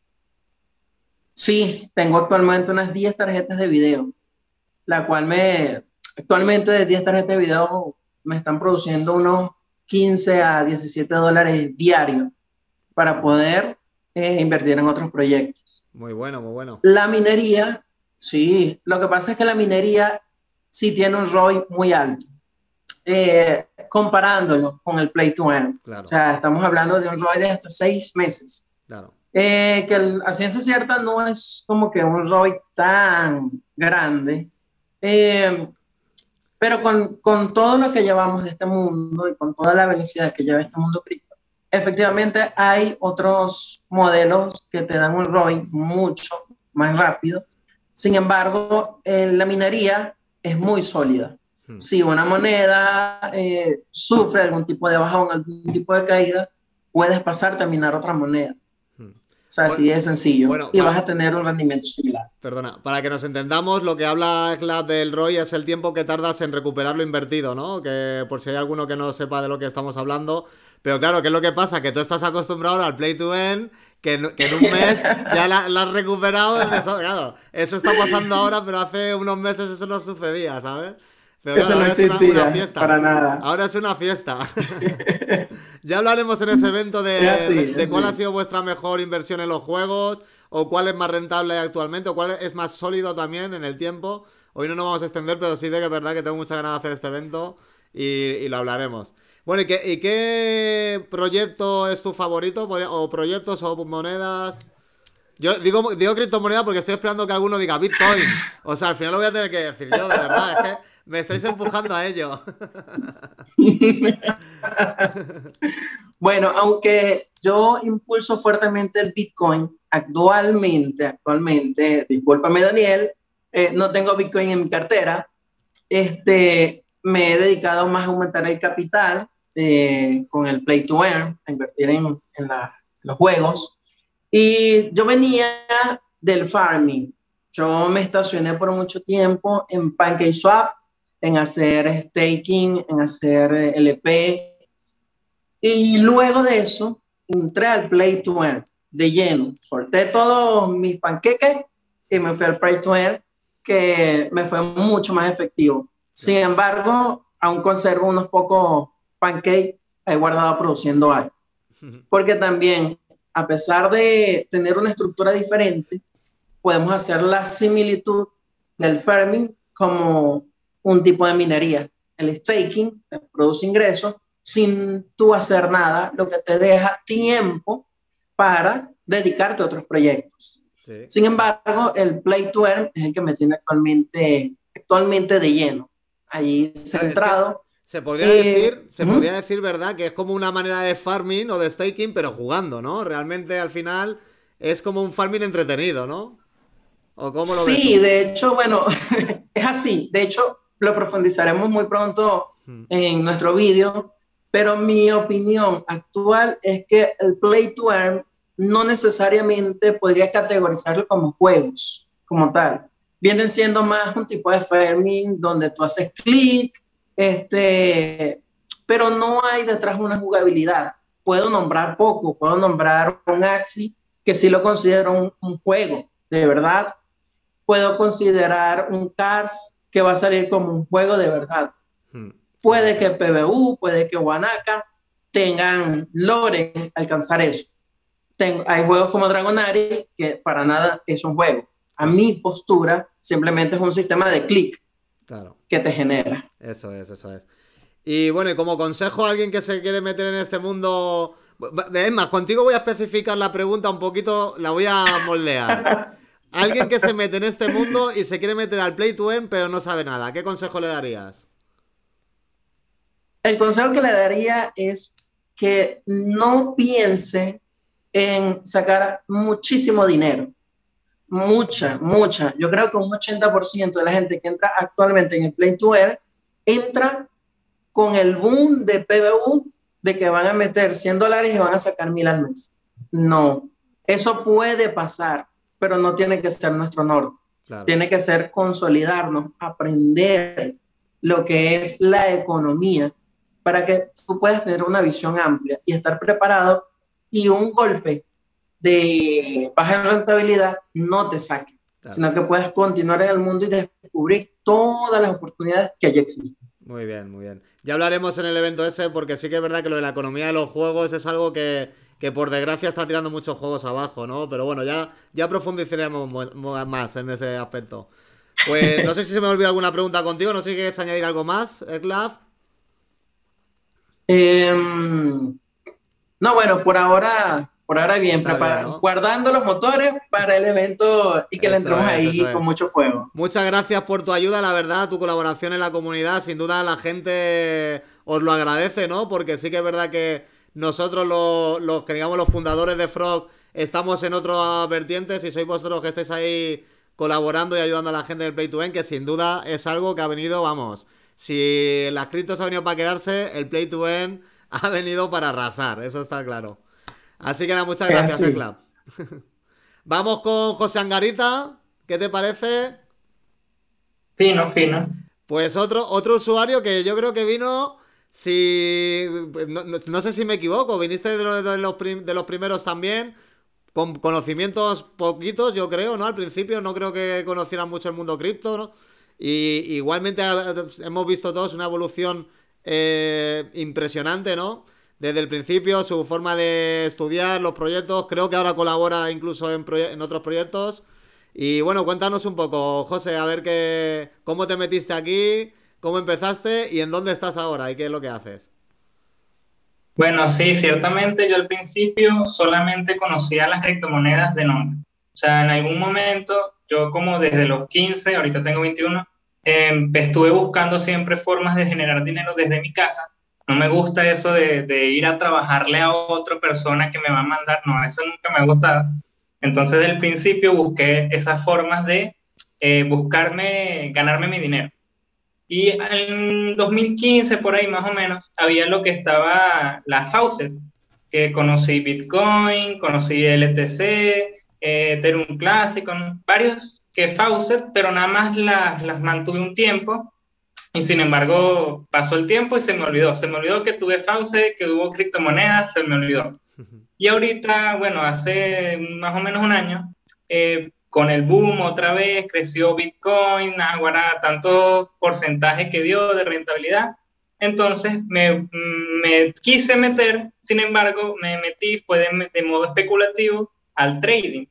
Sí, tengo actualmente unas diez tarjetas de video, la cual me, actualmente de diez tarjetas de video me están produciendo unos quince a diecisiete dólares diarios para poder eh, invertir en otros proyectos. Muy bueno, muy bueno. La minería, sí, lo que pasa es que la minería sí tiene un R O I muy alto, eh, comparándolo con el Play to Earn. Claro, O sea, estamos hablando de un R O I de hasta seis meses. claro. Eh, que el- a ciencia cierta no es como que un R O I tan grande, eh, pero con, con todo lo que llevamos de este mundo y con toda la velocidad que lleva este mundo cripto, efectivamente hay otros modelos que te dan un R O I mucho más rápido. Sin embargo, eh, la minería es muy sólida. Hmm. Si una moneda eh, sufre algún tipo de bajón, algún tipo de caída, puedes pasarte a minar otra moneda. Hmm. O sea, Bueno, así de sencillo. bueno, y para- vas a tener un rendimiento similar. Perdona, para que nos entendamos, lo que habla Clap del R O I es el tiempo que tardas en recuperar lo invertido, ¿no? Que por si hay alguno que no sepa de lo que estamos hablando. Pero claro, ¿qué es lo que pasa? Que tú estás acostumbrado ahora al Play to Earn, que en, que en un mes ya la, la has recuperado. Eso, claro, eso está pasando ahora, pero hace unos meses eso no sucedía, ¿sabes? Pero Eso claro, no ahora es una, una existía fiesta. para nada. Ahora es una fiesta. Ya hablaremos en ese evento de, Es así, de- es de cuál así. ha sido vuestra mejor inversión en los juegos, o cuál es más rentable actualmente, o cuál es más sólido también en el tiempo. Hoy no nos vamos a extender, pero sí de que es verdad que tengo muchas ganas de hacer este evento y, y lo hablaremos. Bueno, ¿y qué, y qué proyecto es tu favorito? ¿O proyectos o monedas? Yo digo, digo criptomoneda porque estoy esperando que alguno diga Bitcoin. O sea, al final lo voy a tener que decir yo, de verdad. Es que me estáis empujando a ello. Bueno, aunque yo impulso fuertemente el Bitcoin, actualmente, actualmente, discúlpame Daniel, eh, no tengo Bitcoin en mi cartera. Este, me he dedicado más a aumentar el capital eh, con el Play to Earn, a invertir en, en la- los juegos. Y yo venía del farming. Yo me estacioné por mucho tiempo en PancakeSwap, en hacer staking, en hacer eh, L P. Y luego de eso, entré al Play to Earn de lleno. Solté todos mis panqueques y me fui al Play to Earn, que me fue mucho más efectivo. Sin embargo, aún conservo unos pocos pancakes ahí guardado produciendo algo. Porque también, a pesar de tener una estructura diferente, podemos hacer la similitud del farming como un tipo de minería. El staking te produce ingresos sin tú hacer nada, lo que te deja tiempo para dedicarte a otros proyectos. Sí. Sin embargo, el Play to Earn es el que me tiene actualmente, actualmente de lleno, allí centrado. Es que se podría eh, decir, se ¿hmm? podría decir, ¿verdad? Que es como una manera de farming o de staking, pero jugando, ¿no? Realmente al final es como un farming entretenido, ¿no? ¿O cómo lo sí, ves? De hecho, bueno, es así. De hecho, lo profundizaremos muy pronto hmm. en nuestro vídeo, pero mi opinión actual es que el Play to Earn no necesariamente podría categorizarlo como juegos, como tal. Vienen siendo más un tipo de farming donde tú haces clic, este, pero no hay detrás una jugabilidad. Puedo nombrar poco, puedo nombrar un Axie, que sí lo considero un, un juego, de verdad. Puedo considerar un Cars, que va a salir como un juego de verdad. Hmm. Puede que P B U, puede que Wanaka tengan, logren alcanzar eso. Tengo, hay juegos como Dragonari que para nada es un juego. A mi postura simplemente es un sistema de clic claro. que te genera. Eso es, eso es. Y bueno, y como consejo a alguien que se quiere meter en este mundo... Es más, contigo voy a especificar la pregunta un poquito, la voy a moldear. Alguien que se mete en este mundo y se quiere meter al Play to Earn pero no sabe nada, ¿qué consejo le darías? El consejo que le daría es que no piense en sacar muchísimo dinero. Mucha, mucha. Yo creo que un ochenta por ciento de la gente que entra actualmente en el Play to Earn entra con el boom de P B U de que van a meter cien dólares y van a sacar mil al mes. No, eso puede pasar, pero no tiene que ser nuestro norte. Claro. Tiene que ser consolidarnos, aprender lo que es la economía para que tú puedas tener una visión amplia y estar preparado y un golpe de baja rentabilidad no te saque, claro. sino que puedas continuar en el mundo y descubrir todas las oportunidades que allí existen. Muy bien, muy bien. Ya hablaremos en el evento ese porque sí que es verdad que lo de la economía de los juegos es algo que, que por desgracia está tirando muchos juegos abajo, ¿no? Pero bueno, ya, ya profundizaremos más en ese aspecto. Pues no sé si se me olvida alguna pregunta contigo, no sé si quieres añadir algo más, Eclav. Eh, no, bueno, por ahora... Por ahora bien, bien, ¿no? Guardando los motores para el evento y que eso le entremos es, ahí con mucho fuego. Muchas gracias por tu ayuda, la verdad, tu colaboración en la comunidad. Sin duda la gente os lo agradece, ¿no? Porque sí que es verdad que nosotros los, los que digamos los fundadores de Frog estamos en otras vertientes y sois vosotros que estáis ahí colaborando y ayudando a la gente del Play to Earn, que sin duda es algo que ha venido, vamos, si las criptos ha venido para quedarse, el Play to Earn ha venido para arrasar, eso está claro. Así que nada, muchas gracias, Eclav. Vamos con José Angarita. ¿Qué te parece? Fino, fino. Pues otro, otro usuario que yo creo que vino, si no, no, no sé si me equivoco, viniste de, lo, de, los prim, de los primeros también, con conocimientos poquitos, yo creo, ¿no? Al principio no creo que conocieran mucho el mundo cripto, ¿no? Y igualmente hemos visto todos una evolución eh, impresionante, ¿no? Desde el principio, su forma de estudiar los proyectos, creo que ahora colabora incluso en, en otros proyectos. Y bueno, cuéntanos un poco, José, a ver qué, cómo te metiste aquí, cómo empezaste y en dónde estás ahora y qué es lo que haces. Bueno, sí, ciertamente yo al principio solamente conocía las criptomonedas de nombre. O sea, en algún momento, yo como desde los quince, ahorita tengo veintiuno, eh, estuve buscando siempre formas de generar dinero desde mi casa. No me gusta eso de, de ir a trabajarle a otra persona que me va a mandar. No, eso nunca me ha gustado. Entonces, desde el principio busqué esas formas de eh, buscarme, ganarme mi dinero. Y en dos mil quince, por ahí más o menos, había lo que estaba la Faucet, que conocí Bitcoin, conocí L T C, eh, Ethereum Classic, con varios que Faucet, pero nada más las, las mantuve un tiempo. Y sin embargo, pasó el tiempo y se me olvidó. Se me olvidó que tuve Faucet, que hubo criptomonedas, se me olvidó. Y ahorita, bueno, hace más o menos un año, eh, con el boom otra vez, creció Bitcoin, ahora tanto porcentaje que dio de rentabilidad, Entonces me, me quise meter, sin embargo, me metí, fue de, de modo especulativo al trading.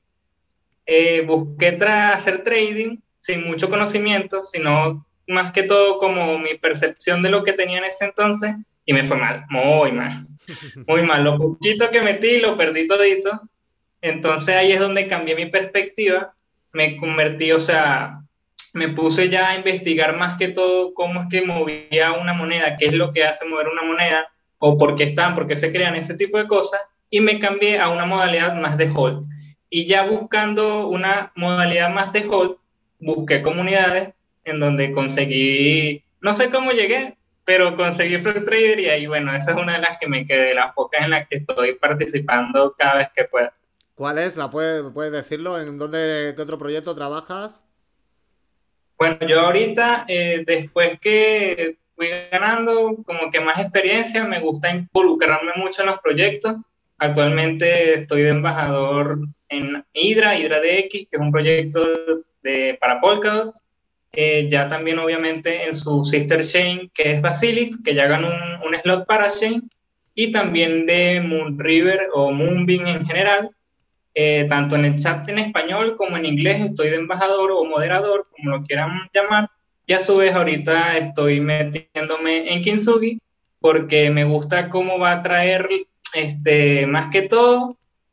Eh, busqué tra hacer trading sin mucho conocimiento, sino más que todo como mi percepción de lo que tenía en ese entonces, y me fue mal, muy mal, muy mal. Lo poquito que metí lo perdí todito. Entonces ahí es donde cambié mi perspectiva, me convertí, o sea, me puse ya a investigar más que todo cómo es que movía una moneda, qué es lo que hace mover una moneda, o por qué están, por qué se crean ese tipo de cosas, y me cambié a una modalidad más de hold. Y ya buscando una modalidad más de hold, busqué comunidades en donde conseguí, no sé cómo llegué, pero conseguí Frog Trader, y ahí, bueno, esa es una de las que me quedé, las pocas en las que estoy participando cada vez que puedo. ¿Cuál es? ¿La puedes, puedes decirlo? ¿En dónde, qué otro proyecto trabajas? Bueno, yo ahorita, eh, después que fui ganando como que más experiencia, me gusta involucrarme mucho en los proyectos. Actualmente estoy de embajador en Hydra, Hydra D X, que es un proyecto de, para Polkadot. Eh, ya también obviamente en su sister chain, que es Basilisk, que ya ganó un, un slot para chain, y también de Moonriver o Moonbeam en general. Eh, tanto en el chat en español como en inglés estoy de embajador o moderador, como lo quieran llamar, y a su vez ahorita estoy metiéndome en Kintsugi porque me gusta cómo va a traer, este, más que todo,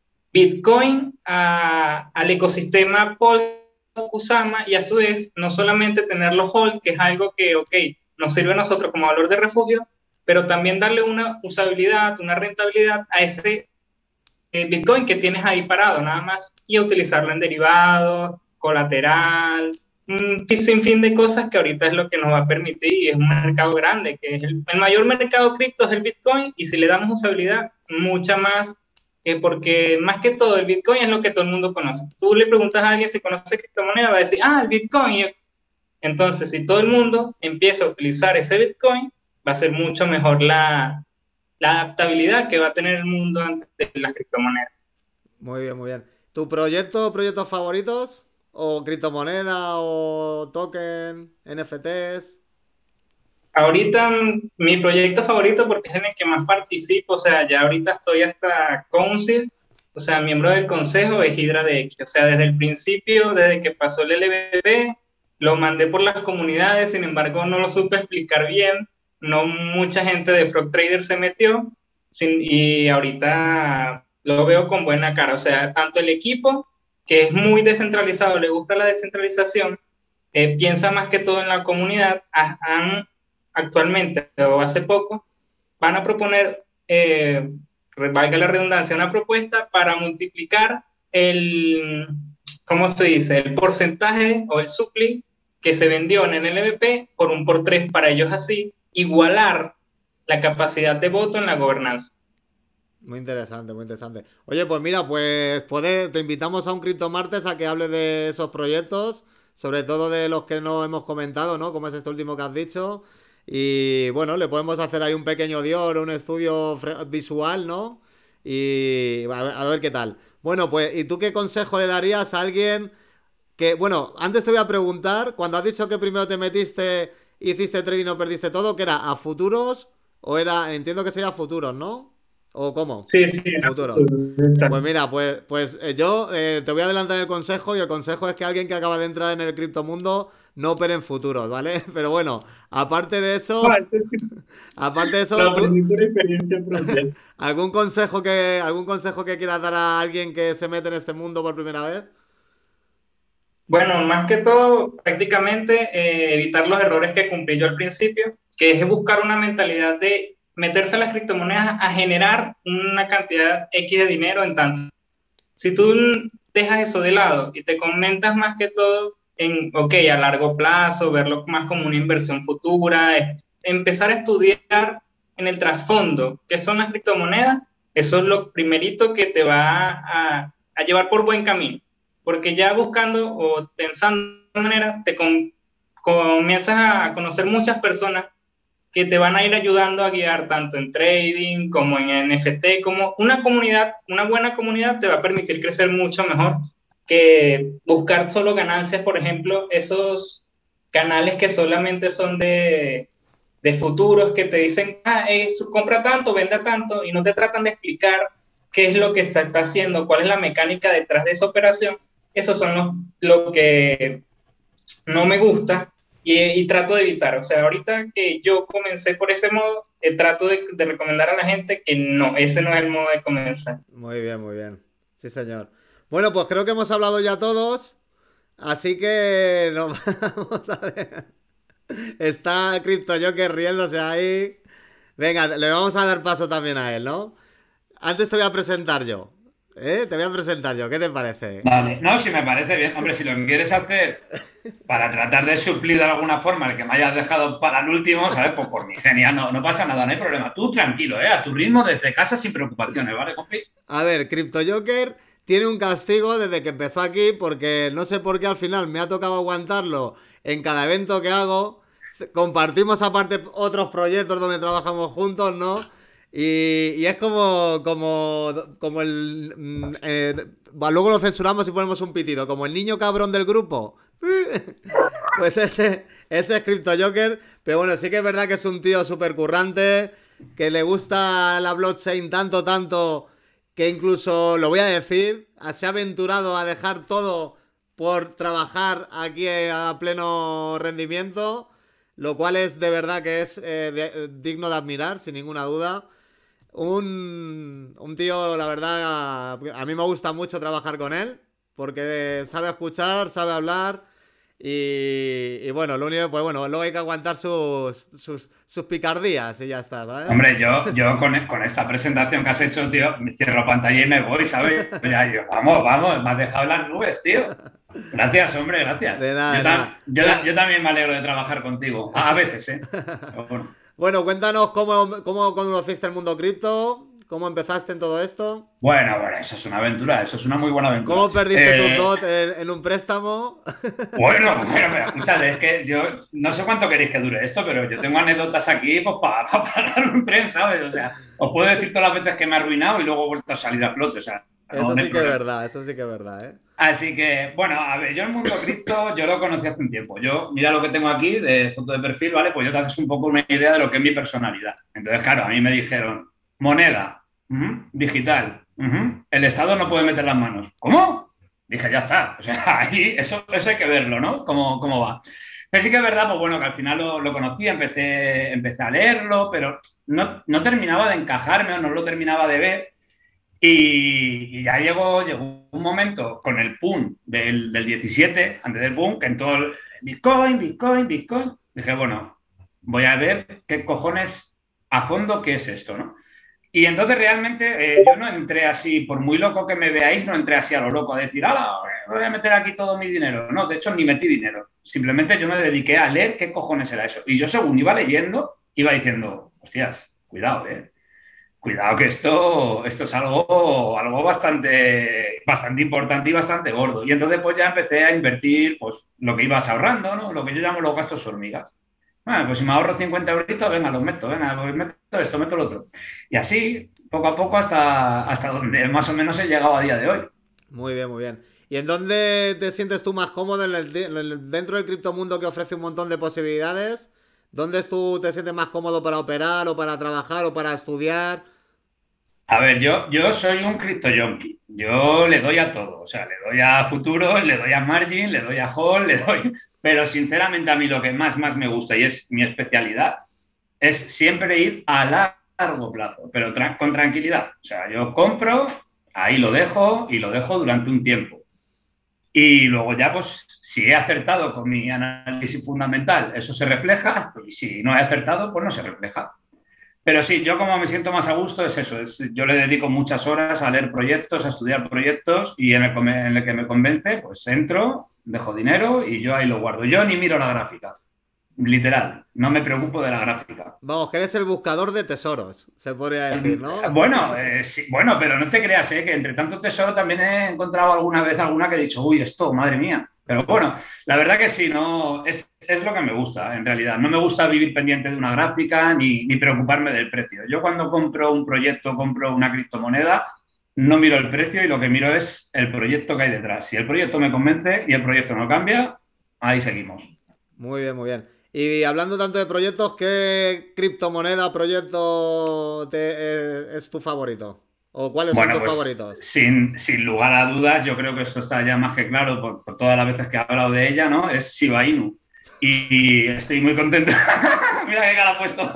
Bitcoin a, al ecosistema Polkadot Kusama, y a su vez no solamente tener los hold, que es algo que, ok, nos sirve a nosotros como valor de refugio, pero también darle una usabilidad, una rentabilidad a ese Bitcoin que tienes ahí parado nada más, y utilizarlo en derivados, colateral, un sinfín de cosas que ahorita es lo que nos va a permitir, y es un mercado grande, que es el, el mayor mercado cripto es el Bitcoin, y si le damos usabilidad, mucha más, eh, porque más que todo el Bitcoin es lo que todo el mundo conoce. Tú le preguntas a alguien si conoce criptomoneda, va a decir, ah, el Bitcoin. Entonces, si todo el mundo empieza a utilizar ese Bitcoin, va a ser mucho mejor la... la adaptabilidad que va a tener el mundo ante las criptomonedas. Muy bien, muy bien. ¿Tu proyecto, proyectos favoritos? ¿O criptomoneda, o token, N F Ts? Ahorita mi proyecto favorito, porque es en el que más participo, o sea, ya ahorita estoy hasta Council, o sea, miembro del consejo, es Hydra D X. O sea, desde el principio, desde que pasó el L V P, lo mandé por las comunidades, sin embargo no lo supe explicar bien. No mucha gente de Frog Trader se metió, sin, y ahorita lo veo con buena cara. O sea, tanto el equipo, que es muy descentralizado, le gusta la descentralización, eh, piensa más que todo en la comunidad. Han, actualmente, o hace poco, van a proponer, eh, valga la redundancia, una propuesta para multiplicar el, ¿cómo se dice?, el porcentaje o el supply que se vendió en el L V P por un por tres, para ellos así igualar la capacidad de voto en la gobernanza. Muy interesante, muy interesante. Oye, pues mira, pues poder, te invitamos a un Crypto Martes a que hables de esos proyectos, sobre todo de los que no hemos comentado, ¿no? Como es este último que has dicho. Y bueno, le podemos hacer ahí un pequeño dior, un estudio visual, ¿no? Y a ver, a ver qué tal. Bueno, pues, ¿y tú qué consejo le darías a alguien que, bueno, antes te voy a preguntar, cuando has dicho que primero te metiste, hiciste trading y no perdiste todo, ¿qué era? ¿A futuros? O era, entiendo que sería futuros, ¿no? ¿O cómo? Sí, sí. Futuros. Pues mira, pues, pues eh, yo eh, te voy a adelantar el consejo, y el consejo es que alguien que acaba de entrar en el criptomundo no opere en futuros, ¿vale? Pero bueno, aparte de eso, aparte de eso, Lo tú- aprendí por experiencia propia. ¿algún consejo que, algún consejo que quieras dar a alguien que se mete en este mundo por primera vez? Bueno, más que todo, prácticamente eh, evitar los errores que cumplí yo al principio, que es buscar una mentalidad de meterse a las criptomonedas a generar una cantidad X de dinero en tanto. Si tú dejas eso de lado y te comentas más que todo en, ok, a largo plazo, verlo más como una inversión futura, es- empezar a estudiar en el trasfondo qué son las criptomonedas, eso es lo primerito que te va a, a llevar por buen camino. Porque ya buscando o pensando de manera, te com- comienzas a conocer muchas personas que te van a ir ayudando a guiar tanto en trading como en N F T, como una comunidad, una buena comunidad te va a permitir crecer mucho mejor que buscar solo ganancias. Por ejemplo, esos canales que solamente son de, de futuros que te dicen, ah, eh, compra tanto, venda tanto, y no te tratan de explicar qué es lo que está, está haciendo, cuál es la mecánica detrás de esa operación. Esos son los, lo que no me gusta y, y trato de evitar. O sea, ahorita que yo comencé por ese modo, eh, trato de, de recomendar a la gente que no, ese no es el modo de comenzar. Muy bien, muy bien. Sí, señor. Bueno, pues creo que hemos hablado ya todos, así que nos vamos a ver. Está CryptoJoker riéndose ahí. Venga, le vamos a dar paso también a él, ¿no? Antes te voy a presentar yo. ¿Eh? Te voy a presentar yo, ¿qué te parece? Vale, no, si me parece bien. Hombre, si lo que quieres hacer para tratar de suplir de alguna forma el que me hayas dejado para el último, ¿sabes? Pues por mi genia, no, no pasa nada, no hay problema. Tú tranquilo, ¿eh? A tu ritmo desde casa sin preocupaciones, ¿vale, compi? A ver, CryptoJoker tiene un castigo desde que empezó aquí porque no sé por qué al final me ha tocado aguantarlo en cada evento que hago. Compartimos aparte otros proyectos donde trabajamos juntos, ¿no? Y, y es como, como, como el... Eh, luego lo censuramos y ponemos un pitido, como el niño cabrón del grupo. Pues ese, ese es CryptoJoker. Pero bueno, sí que es verdad que es un tío súper currante, que le gusta la blockchain tanto, tanto, que incluso, lo voy a decir, se ha aventurado a dejar todo por trabajar aquí a pleno rendimiento, lo cual es de verdad que es eh, de, digno de admirar, sin ninguna duda. Un, un tío, la verdad, a mí me gusta mucho trabajar con él, porque sabe escuchar, sabe hablar y, y bueno, lo único, pues bueno, luego hay que aguantar sus, sus, sus picardías y ya está, ¿sabes? Hombre, yo, yo con, con esta presentación que has hecho, tío, me cierro pantalla y me voy, ¿sabes? Ya, yo, vamos, vamos, me has dejado en las nubes, tío. Gracias, hombre, gracias. De nada, yo, de ta nada. Yo, yo también me alegro de trabajar contigo, a veces, ¿eh? Pero bueno. Bueno, cuéntanos cómo, cómo conociste el mundo cripto, cómo empezaste en todo esto. Bueno, bueno, eso es una aventura, eso es una muy buena aventura. ¿Cómo perdiste eh... tu D O T en, en un préstamo? Bueno, bueno, pero escuchad, es que yo no sé cuánto queréis que dure esto, pero yo tengo anécdotas aquí pues, para pa parar un tren, ¿sabes? O sea, os puedo decir todas las veces que me he arruinado y luego he vuelto a salir a flote, o sea. Eso no, sí no que problema. es verdad, eso sí que es verdad, ¿eh? Así que, bueno, a ver, yo el mundo cripto, yo lo conocí hace un tiempo. Yo, mira lo que tengo aquí de foto de perfil, ¿vale? Pues yo te haces un poco una idea de lo que es mi personalidad. Entonces, claro, a mí me dijeron, moneda, uh-huh, digital, uh-huh, el Estado no puede meter las manos. ¿Cómo? Dije, ya está. O sea, ahí eso, eso hay que verlo, ¿no? Cómo, cómo va. Pero sí que es verdad, pues bueno, que al final lo, lo conocí, empecé, empecé a leerlo, pero no, no terminaba de encajarme o no lo terminaba de ver. Y, y ya llegó, llegó un momento con el boom del, del diecisiete, antes del boom, que en todo el Bitcoin, Bitcoin, Bitcoin, dije, bueno, voy a ver qué cojones a fondo qué es esto, ¿no? Y entonces realmente eh, yo no entré así, por muy loco que me veáis, no entré así a lo loco a decir, ¡hala! Voy a meter aquí todo mi dinero. No, de hecho ni metí dinero. Simplemente yo me dediqué a leer qué cojones era eso. Y yo según iba leyendo, iba diciendo, hostias, cuidado, ¿eh? Cuidado que esto, esto es algo, algo bastante, bastante importante y bastante gordo. Y entonces pues ya empecé a invertir pues, lo que ibas ahorrando, ¿no? Lo que yo llamo los gastos hormigas. Bueno, pues si me ahorro cincuenta euritos, venga, los meto, venga, pues meto esto, meto lo otro. Y así, poco a poco, hasta, hasta donde más o menos he llegado a día de hoy. Muy bien, muy bien. ¿Y en dónde te sientes tú más cómodo en el, en el, dentro del criptomundo que ofrece un montón de posibilidades? ¿Dónde tú te sientes más cómodo para operar o para trabajar o para estudiar? A ver, yo, yo soy un cripto junkie. Yo le doy a todo. O sea, le doy a futuro, le doy a margin, le doy a hold, le doy... Pero sinceramente a mí lo que más, más me gusta y es mi especialidad es siempre ir a largo plazo, pero tra con tranquilidad. O sea, yo compro, ahí lo dejo y lo dejo durante un tiempo. Y luego ya, pues, si he acertado con mi análisis fundamental, eso se refleja. Y si no he acertado, pues no se refleja. Pero sí, yo como me siento más a gusto es eso, es, yo le dedico muchas horas a leer proyectos, a estudiar proyectos y en el, en el que me convence, pues entro, dejo dinero y yo ahí lo guardo. Yo ni miro la gráfica, literal, no me preocupo de la gráfica. Vamos, que eres el buscador de tesoros, se podría decir, ¿no? Bueno, eh, sí, bueno, pero no te creas, ¿eh? Que entre tanto tesoro también he encontrado alguna vez alguna que he dicho, uy, esto, madre mía. Pero bueno, la verdad que sí, no es, es lo que me gusta, en realidad. No me gusta vivir pendiente de una gráfica ni, ni preocuparme del precio. Yo cuando compro un proyecto, compro una criptomoneda, no miro el precio y lo que miro es el proyecto que hay detrás. Si el proyecto me convence y el proyecto no cambia, ahí seguimos. Muy bien, muy bien. Y hablando tanto de proyectos, ¿qué criptomoneda, proyecto te, eh, es tu favorito? ¿O cuáles Bueno, son tus pues, favoritos? Sin, sin lugar a dudas, yo creo que esto está ya más que claro por, por todas las veces que he hablado de ella, ¿no? Es Shiba Inu. Y, y estoy muy contento. Mira qué cara ha puesto.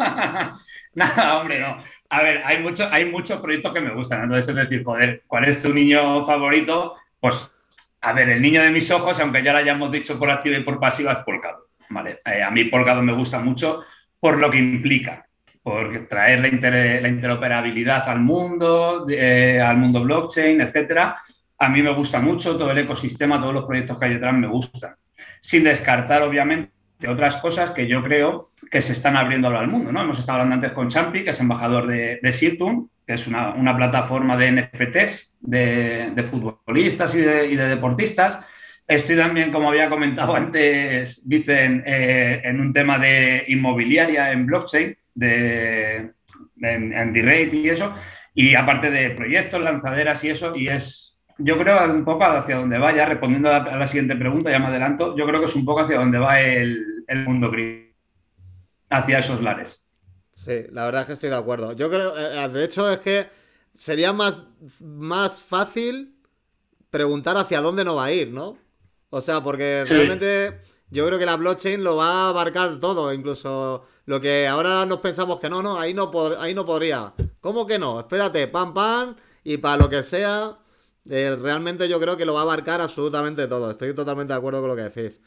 Nada, hombre, no. A ver, hay, mucho, hay muchos proyectos que me gustan. Entonces, es decir, joder, ¿cuál es tu niño favorito? Pues, a ver, el niño de mis ojos, aunque ya lo hayamos dicho por activa y por pasiva, es Polkadot. ¿Vale? Eh, a mí Polkadot me gusta mucho por lo que implica. Por traer la, inter, la interoperabilidad al mundo, eh, al mundo blockchain, etcétera. A mí me gusta mucho todo el ecosistema, todos los proyectos que hay detrás me gustan. Sin descartar, obviamente, otras cosas que yo creo que se están abriendo ahora al mundo, ¿no? Hemos estado hablando antes con Champi, que es embajador de, de Sirtun, que es una, una plataforma de N F Ts de, de futbolistas y de, y de deportistas. Estoy también, como había comentado antes, Vicen, eh, en un tema de inmobiliaria en blockchain, de, en, en D-Rate y eso, y aparte de proyectos, lanzaderas y eso, y es, yo creo, un poco hacia donde vaya, respondiendo a la, a la siguiente pregunta, ya me adelanto, yo creo que es un poco hacia donde va el, el mundo cripto, hacia esos lares. Sí, la verdad es que estoy de acuerdo. Yo creo, eh, de hecho, es que sería más, más fácil preguntar hacia dónde no va a ir, ¿no? O sea, porque sí. realmente yo creo que la blockchain lo va a abarcar todo, incluso lo que ahora nos pensamos que no, no, ahí no, pod ahí no podría. ¿Cómo que no? Espérate, pam, pam, y para lo que sea, eh, realmente yo creo que lo va a abarcar absolutamente todo. Estoy totalmente de acuerdo con lo que decís.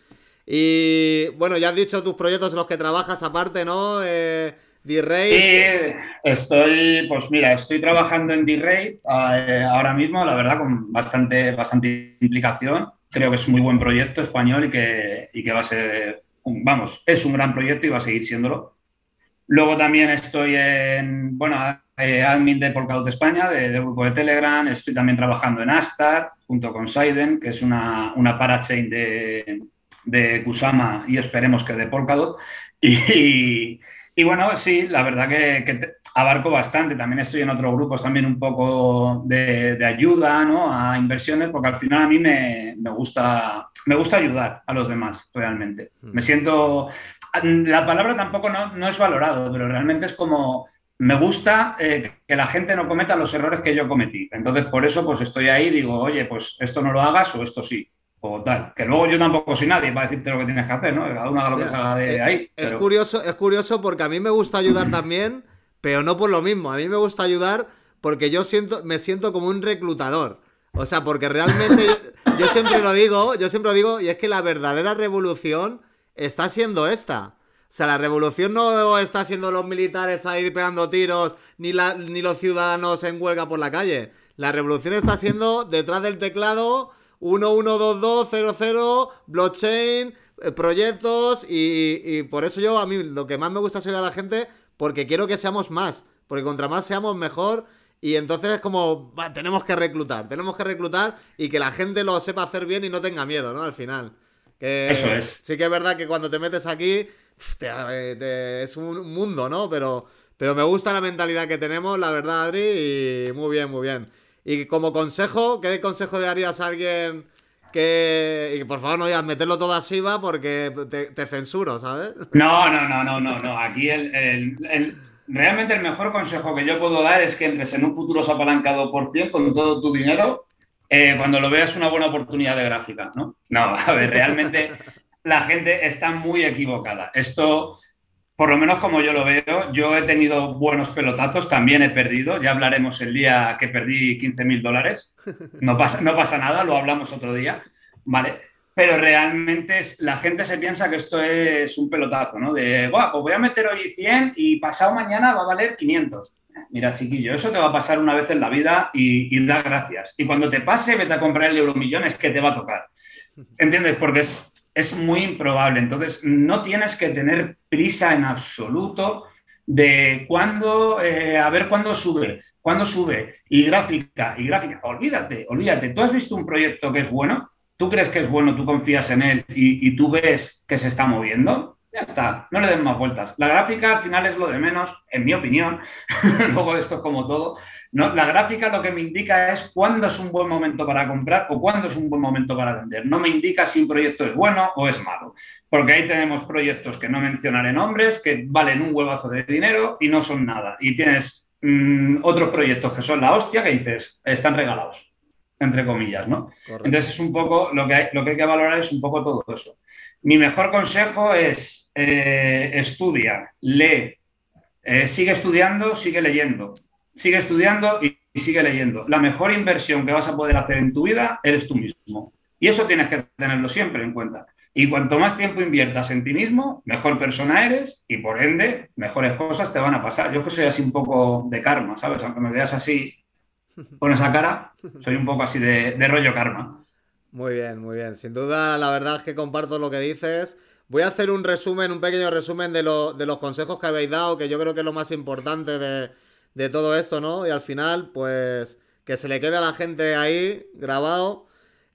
Y bueno, ya has dicho tus proyectos en los que trabajas aparte, ¿no? Eh, D-Rate. Sí, estoy, pues mira, estoy trabajando en D-Rate eh, ahora mismo, la verdad, con bastante, bastante implicación. Creo que es un muy buen proyecto español y que, y que va a ser, un, vamos, es un gran proyecto y va a seguir siéndolo. Luego también estoy en, bueno, eh, admin de Polkadot España, de, de grupo de Telegram. Estoy también trabajando en Astar, junto con Seiden, que es una, una parachain de, de Kusama y esperemos que de Polkadot. Y, y, y bueno, sí, la verdad que, que te, abarco bastante. También estoy en otros grupos también un poco de, de ayuda, ¿no? A inversiones, porque al final a mí me, me, gusta, me gusta ayudar a los demás, realmente. Me siento... La palabra tampoco no, no es valorado, pero realmente es como... Me gusta eh, que la gente no cometa los errores que yo cometí. Entonces, por eso pues estoy ahí y digo, oye, pues esto no lo hagas o esto sí. O tal, que luego yo tampoco soy nadie para decirte lo que tienes que hacer, ¿no? Cada uno haga lo que salga de ahí. Es pero... curioso, es curioso porque a mí me gusta ayudar también, pero no por lo mismo. A mí me gusta ayudar porque yo siento, me siento como un reclutador. O sea, porque realmente yo, yo siempre lo digo, yo siempre lo digo, y es que la verdadera revolución está siendo esta. O sea, la revolución no está siendo los militares ahí pegando tiros, ni, la, ni los ciudadanos en huelga por la calle. La revolución está siendo detrás del teclado... uno uno dos dos cero cero, blockchain, proyectos y, y por eso yo a mí lo que más me gusta es ayudar a la gente porque quiero que seamos más, porque contra más seamos mejor y entonces es como, bah, tenemos que reclutar, tenemos que reclutar y que la gente lo sepa hacer bien y no tenga miedo, ¿no? Al final. Que eso es. Sí que es verdad que cuando te metes aquí te, te, es un mundo, ¿no? Pero, pero me gusta la mentalidad que tenemos, la verdad, Adri, y muy bien, muy bien. Y como consejo, ¿qué consejo le darías a alguien que... Y por favor no digas meterlo todo así, va, porque te, te censuro, ¿sabes? No, no, no, no, no, no. Aquí el, el, el, realmente el mejor consejo que yo puedo dar es que entres en un futuro apalancado por cien con todo tu dinero eh, cuando lo veas una buena oportunidad de gráfica, ¿no? No, a ver, realmente la gente está muy equivocada. Esto... Por lo menos como yo lo veo, yo he tenido buenos pelotazos, también he perdido, ya hablaremos el día que perdí quince mil dólares, no pasa, no pasa nada, lo hablamos otro día, ¿vale? Pero realmente es, la gente se piensa que esto es un pelotazo, ¿no? De, bueno, pues voy a meter hoy cien y pasado mañana va a valer quinientos. Mira, chiquillo, eso te va a pasar una vez en la vida y, y da gracias. Y cuando te pase, vete a comprar el euromillones que te va a tocar. ¿Entiendes? Porque es... Es muy improbable. Entonces, no tienes que tener prisa en absoluto de cuándo, eh, a ver cuándo sube, cuándo sube, y gráfica, y gráfica. Olvídate, olvídate. Tú has visto un proyecto que es bueno, tú crees que es bueno, tú confías en él y, y tú ves que se está moviendo. Ya está, no le den más vueltas. La gráfica al final es lo de menos, en mi opinión. Luego esto es como todo. No, la gráfica lo que me indica es cuándo es un buen momento para comprar o cuándo es un buen momento para vender. No me indica si un proyecto es bueno o es malo. Porque ahí tenemos proyectos que no mencionaré nombres, que valen un huevazo de dinero y no son nada. Y tienes mmm, otros proyectos que son la hostia que dices, están regalados, entre comillas, ¿no? Correcto. Entonces es un poco, lo que hay, lo que hay que valorar es un poco todo eso. Mi mejor consejo es eh, estudia, lee, eh, sigue estudiando, sigue leyendo, sigue estudiando y, y sigue leyendo. La mejor inversión que vas a poder hacer en tu vida eres tú mismo. Y eso tienes que tenerlo siempre en cuenta. Y cuanto más tiempo inviertas en ti mismo, mejor persona eres y por ende, mejores cosas te van a pasar. Yo que soy así un poco de karma, ¿sabes? Aunque me veas así con esa cara, soy un poco así de, de rollo karma. Muy bien, muy bien. Sin duda, la verdad es que comparto lo que dices. Voy a hacer un resumen, un pequeño resumen de, lo, de los consejos que habéis dado, que yo creo que es lo más importante de, de todo esto, ¿no? Y al final, pues, que se le quede a la gente ahí grabado.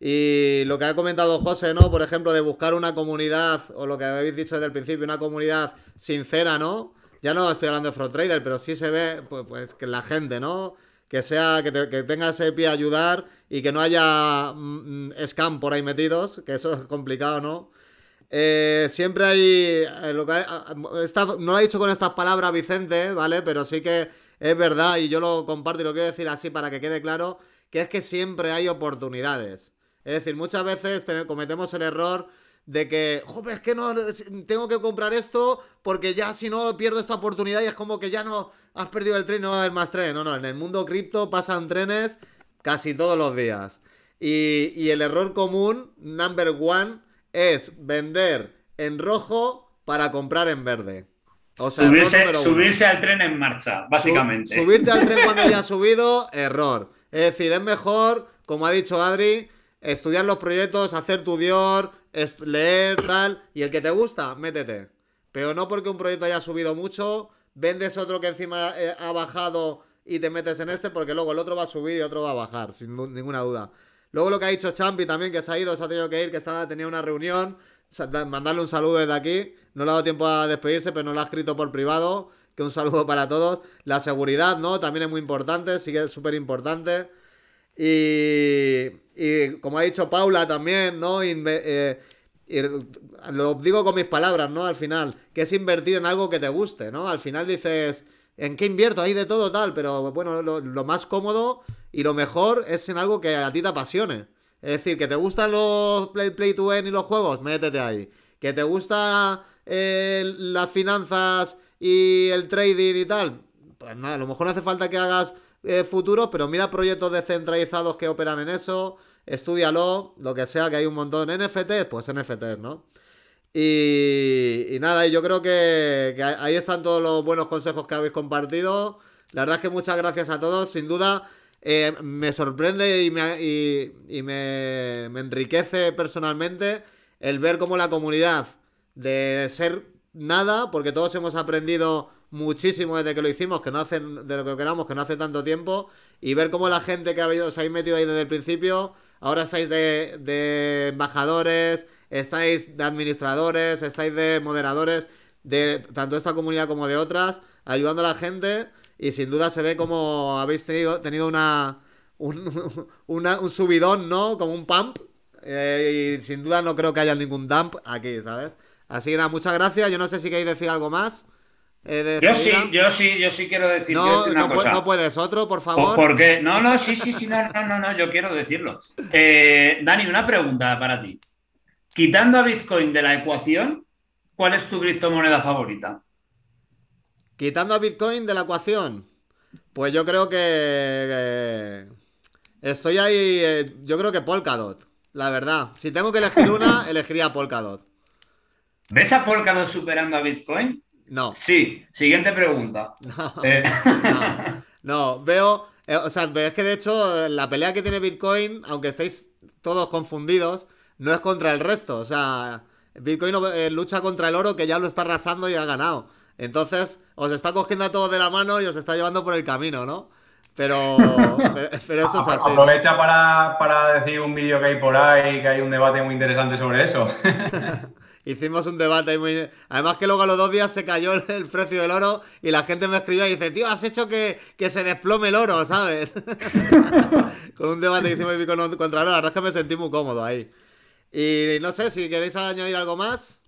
Y lo que ha comentado José, ¿no? Por ejemplo, de buscar una comunidad, o lo que habéis dicho desde el principio, una comunidad sincera, ¿no? Ya no estoy hablando de Frog Trader, pero sí se ve, pues, pues que la gente, ¿no? Que sea, que, te, que tenga ese pie a ayudar y que no haya mm, scam por ahí metidos, que eso es complicado, ¿no? Eh, siempre hay, eh, lo que hay está, no lo ha dicho con estas palabras Vicente, ¿vale? Pero sí que es verdad y yo lo comparto y lo quiero decir así para que quede claro, que es que siempre hay oportunidades. Es decir, muchas veces te, cometemos el error de que, joder, es que no tengo que comprar esto porque ya si no pierdo esta oportunidad y es como que ya no has perdido el tren, no va a haber más trenes. No, no, en el mundo cripto pasan trenes casi todos los días. Y, y el error común, number one, es vender en rojo para comprar en verde. O sea, subirse, subirse al tren en marcha, básicamente. Sub, subirte al tren cuando ya has subido, error. Es decir, es mejor, como ha dicho Adri, estudiar los proyectos, hacer tu Dior, leer, tal, y el que te gusta, métete. Pero no porque un proyecto haya subido mucho, vendes otro que encima eh, ha bajado y te metes en este, porque luego el otro va a subir y otro va a bajar, sin ninguna duda. Luego lo que ha dicho Champi también, que se ha ido, se ha tenido que ir, que estaba, tenía una reunión, mandarle un saludo desde aquí, no le ha dado tiempo a despedirse, pero no lo ha escrito por privado, que un saludo para todos. La seguridad, ¿no? También es muy importante, sí que es súper importante. Y, y como ha dicho Paula también, ¿no? Inve eh, y lo digo con mis palabras, ¿no? Al final, que es invertir en algo que te guste, ¿no? Al final dices, ¿en qué invierto? Hay de todo tal, pero bueno, lo, lo más cómodo y lo mejor es en algo que a ti te apasione. Es decir, que te gustan los play, play to earn y los juegos, métete ahí. Que te gusta eh, las finanzas y el trading y tal, pues nada, a lo mejor no hace falta que hagas eh, futuros, pero mira proyectos descentralizados que operan en eso, estúdialo, lo que sea, que hay un montón. N F Ts, pues N F Ts, ¿no? Y, y nada, yo creo que, que ahí están todos los buenos consejos que habéis compartido. La verdad es que muchas gracias a todos, sin duda. Eh, me sorprende y, me, y, y me, me enriquece personalmente el ver cómo la comunidad, de ser nada, porque todos hemos aprendido muchísimo desde que lo hicimos, que no hace, de lo que queramos, que no hace tanto tiempo, y ver cómo la gente que habéis, os habéis metido ahí desde el principio, ahora estáis de, de embajadores, estáis de administradores, estáis de moderadores, de tanto esta comunidad como de otras, ayudando a la gente. Y sin duda se ve como habéis tenido, tenido una, un, una, un subidón, ¿no? Como un pump. Eh, y sin duda no creo que haya ningún dump aquí, ¿sabes? Así que nada, muchas gracias. Yo no sé si queréis decir algo más. Eh, de yo sí, yo sí, yo sí quiero decir, no, quiero decir una no, cosa. No puedes, otro, por favor. ¿Por, ¿Por qué? No, no, sí, sí, sí, no, no, no, no, yo quiero decirlo. Eh, Dani, una pregunta para ti. Quitando a Bitcoin de la ecuación, ¿cuál es tu criptomoneda favorita? Quitando a Bitcoin de la ecuación, pues yo creo que, que estoy ahí, eh, yo creo que Polkadot, la verdad. Si tengo que elegir una, elegiría Polkadot. ¿Ves a Polkadot superando a Bitcoin? No. Sí, siguiente pregunta. No, eh. no, no, veo, eh, o sea, es que de hecho la pelea que tiene Bitcoin, aunque estéis todos confundidos, no es contra el resto. O sea, Bitcoin eh, lucha contra el oro, que ya lo está arrasando y ha ganado. Entonces, os está cogiendo a todos de la mano y os está llevando por el camino, ¿no? Pero, pero, pero eso es así. Aprovecha para, para decir un vídeo que hay por ahí, que hay un debate muy interesante sobre eso. hicimos un debate ahí muy... Además que luego a los dos días se cayó el, el precio del oro y la gente me escribió y dice, tío, has hecho que, que se desplome el oro, ¿sabes? Con un debate que hicimos con, contra el oro, la verdad es que me sentí muy cómodo ahí. Y no sé, si queréis añadir algo más.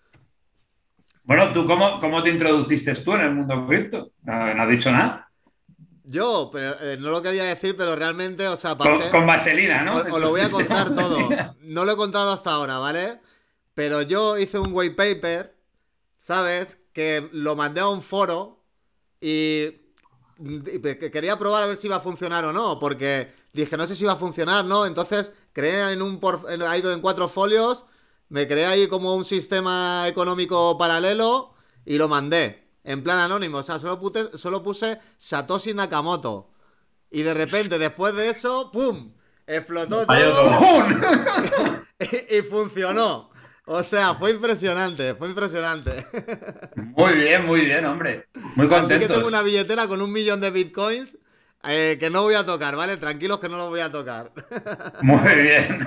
Bueno, ¿tú cómo, cómo te introduciste tú en el mundo cripto? No, no has dicho nada. Yo, pero, eh, no lo quería decir, pero realmente, o sea, pasé... Con, con vaselina, ¿no? Os, os lo voy a contar todo. No lo he contado hasta ahora, ¿vale? Pero yo hice un white paper, ¿sabes? Que lo mandé a un foro y, y quería probar a ver si iba a funcionar o no, porque dije, no sé si iba a funcionar, ¿no? Entonces creé en un por, en, ahí en cuatro folios, me creé ahí como un sistema económico paralelo y lo mandé. En plan anónimo, o sea, solo, pute, solo puse Satoshi Nakamoto. Y de repente, después de eso, ¡pum! Explotó todo. y, y funcionó. O sea, fue impresionante, fue impresionante. Muy bien, muy bien, hombre. Muy contento. Así que tengo una billetera con un millón de bitcoins eh, que no voy a tocar, ¿vale? Tranquilos que no los voy a tocar. Muy bien.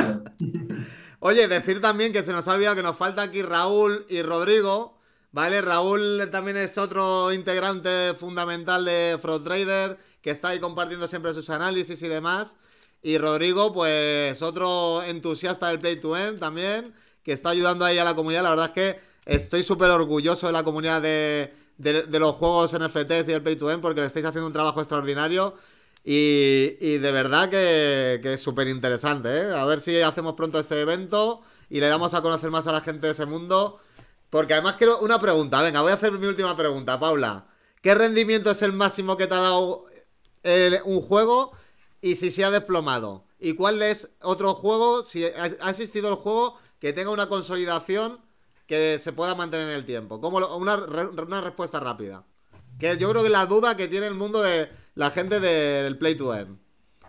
Oye, decir también que se nos ha olvidado que nos falta aquí Raúl y Rodrigo. Vale, Raúl también es otro integrante fundamental de FrogTrader, que está ahí compartiendo siempre sus análisis y demás. Y Rodrigo, pues otro entusiasta del Play to Earn también, que está ayudando ahí a la comunidad. La verdad es que estoy súper orgulloso de la comunidad de, de, de los juegos N F Ts y el Play to Earn, porque le estáis haciendo un trabajo extraordinario. Y, y de verdad que, que es súper interesante, ¿eh? A ver si hacemos pronto este evento y le damos a conocer más a la gente de ese mundo. Porque además quiero una pregunta. Venga, voy a hacer mi última pregunta, Paula. ¿Qué rendimiento es el máximo que te ha dado el, un juego y si se ha desplomado? ¿Y cuál es otro juego, si ha existido el juego, que tenga una consolidación que se pueda mantener en el tiempo? Como lo, una, una respuesta rápida. Que yo creo que es la duda que tiene el mundo de la gente del Play to Earn.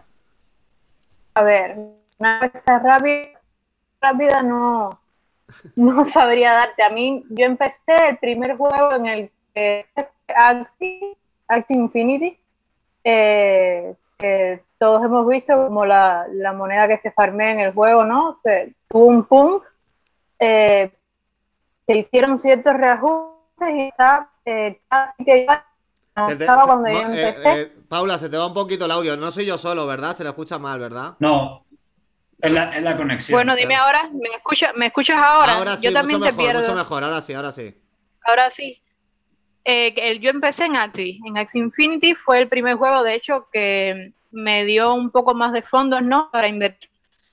A ver, una respuesta rápida, rápida no... No sabría darte. A mí, yo empecé el primer juego en el que Axie, Axie Infinity, eh, que todos hemos visto como la, la moneda que se farmea en el juego, ¿no? Se tuvo un pump, eh, se hicieron ciertos reajustes y está eh, casi que ya no se te, estaba se, cuando no, yo empecé. Eh, eh, Paula, se te va un poquito el audio. No soy yo solo, ¿verdad? Se le escucha mal, ¿verdad? No. Es la, es la conexión. Bueno, dime ahora, ¿me, escucha, ¿me escuchas ahora? Ahora sí, yo también mucho te mejor, pierdo. mucho mejor, ahora sí, ahora sí. Ahora sí. Eh, el, yo empecé en Axie. En Axie Infinity fue el primer juego, de hecho, que me dio un poco más de fondos, ¿no? Para invertir.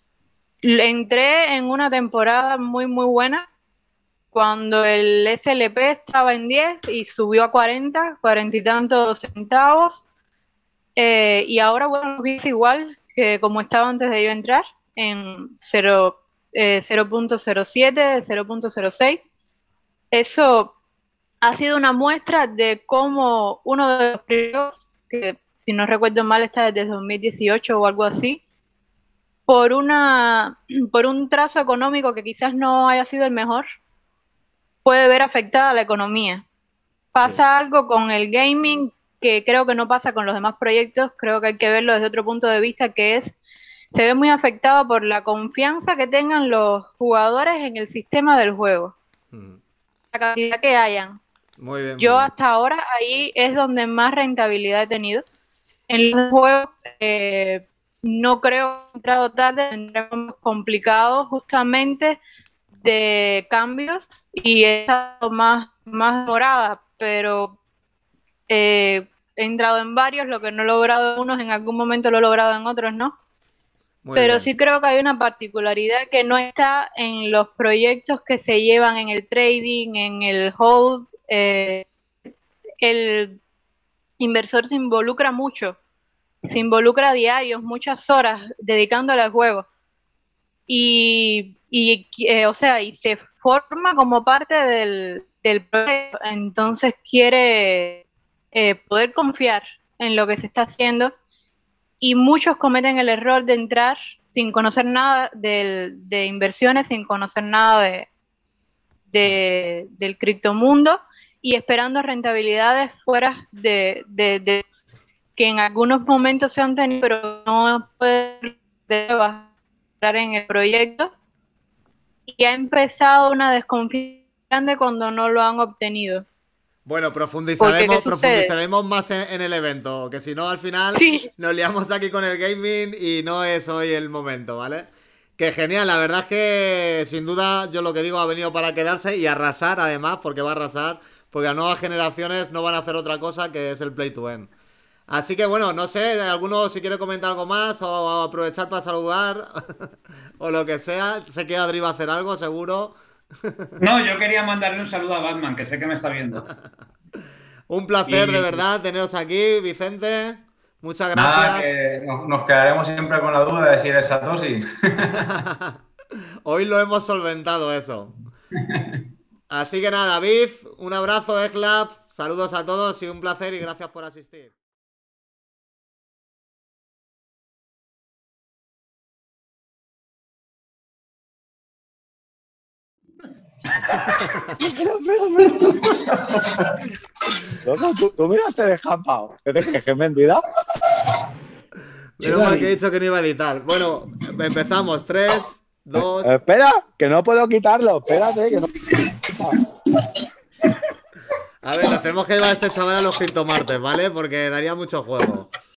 Entré en una temporada muy, muy buena, cuando el S L P estaba en diez y subió a cuarenta, cuarenta y tantos centavos. Eh, y ahora, bueno, es igual que como estaba antes de yo entrar, en cero punto cero siete, cero punto cero seis. Eso ha sido una muestra de cómo uno de los primeros, que si no recuerdo mal está desde dos mil dieciocho o algo así, por, una, por un trazo económico que quizás no haya sido el mejor, puede ver afectada la economía. Pasa sí. algo con el gaming que creo que no pasa con los demás proyectos, creo que hay que verlo desde otro punto de vista, que es se ve muy afectado por la confianza que tengan los jugadores en el sistema del juego. Mm. La cantidad que hayan. Muy bien. Yo muy bien. hasta ahora ahí es donde más rentabilidad he tenido. En los juegos eh, no creo que he entrado tarde, tendremos complicados justamente de cambios y he estado más, más demorada, pero eh, he entrado en varios, lo que no he logrado en unos, en algún momento lo he logrado en otros, ¿no? Muy Pero bien. Sí creo que hay una particularidad que no está en los proyectos que se llevan en el trading, en el hold. Eh, el inversor se involucra mucho, se involucra a diarios, muchas horas dedicándole al juego. Y, y eh, o sea, y se forma como parte del, del proyecto, entonces quiere eh, poder confiar en lo que se está haciendo. Y muchos cometen el error de entrar sin conocer nada del, de inversiones, sin conocer nada de, de, del criptomundo y esperando rentabilidades fuera de, de, de que en algunos momentos se han tenido, pero no puede bajar en el proyecto. y ha empezado una desconfianza grande cuando no lo han obtenido. Bueno, profundizaremos, ¿qué sucede? profundizaremos más en, en el evento, que si no al final Sí. nos liamos aquí con el gaming y no es hoy el momento, ¿vale? Que genial, la verdad es que sin duda yo lo que digo ha venido para quedarse y arrasar además, porque va a arrasar, porque las nuevas generaciones no van a hacer otra cosa que es el Play to Earn. Así que bueno, no sé, alguno si quiere comentar algo más o aprovechar para saludar o lo que sea, sé que Adri va a hacer algo seguro. No, yo quería mandarle un saludo a Batman, que sé que me está viendo. Un placer Y- de verdad teneros aquí, Vicente. Muchas Nada, gracias. que nos, nos quedaremos siempre con la duda de si eres Satoshi. Hoy lo hemos solventado eso. Así que nada, David, un abrazo, Eclap, saludos a todos y un placer y gracias por asistir. Loco, tú, tú mira este descampado. ¿Qué te que es mentira? Menos mal que he dicho que no iba a editar. Bueno, empezamos. tres, dos. Eh, espera, que no puedo quitarlo. Espérate, que no. A ver, nos tenemos que llevar a este chaval a los criptomartes, ¿vale? Porque daría mucho juego.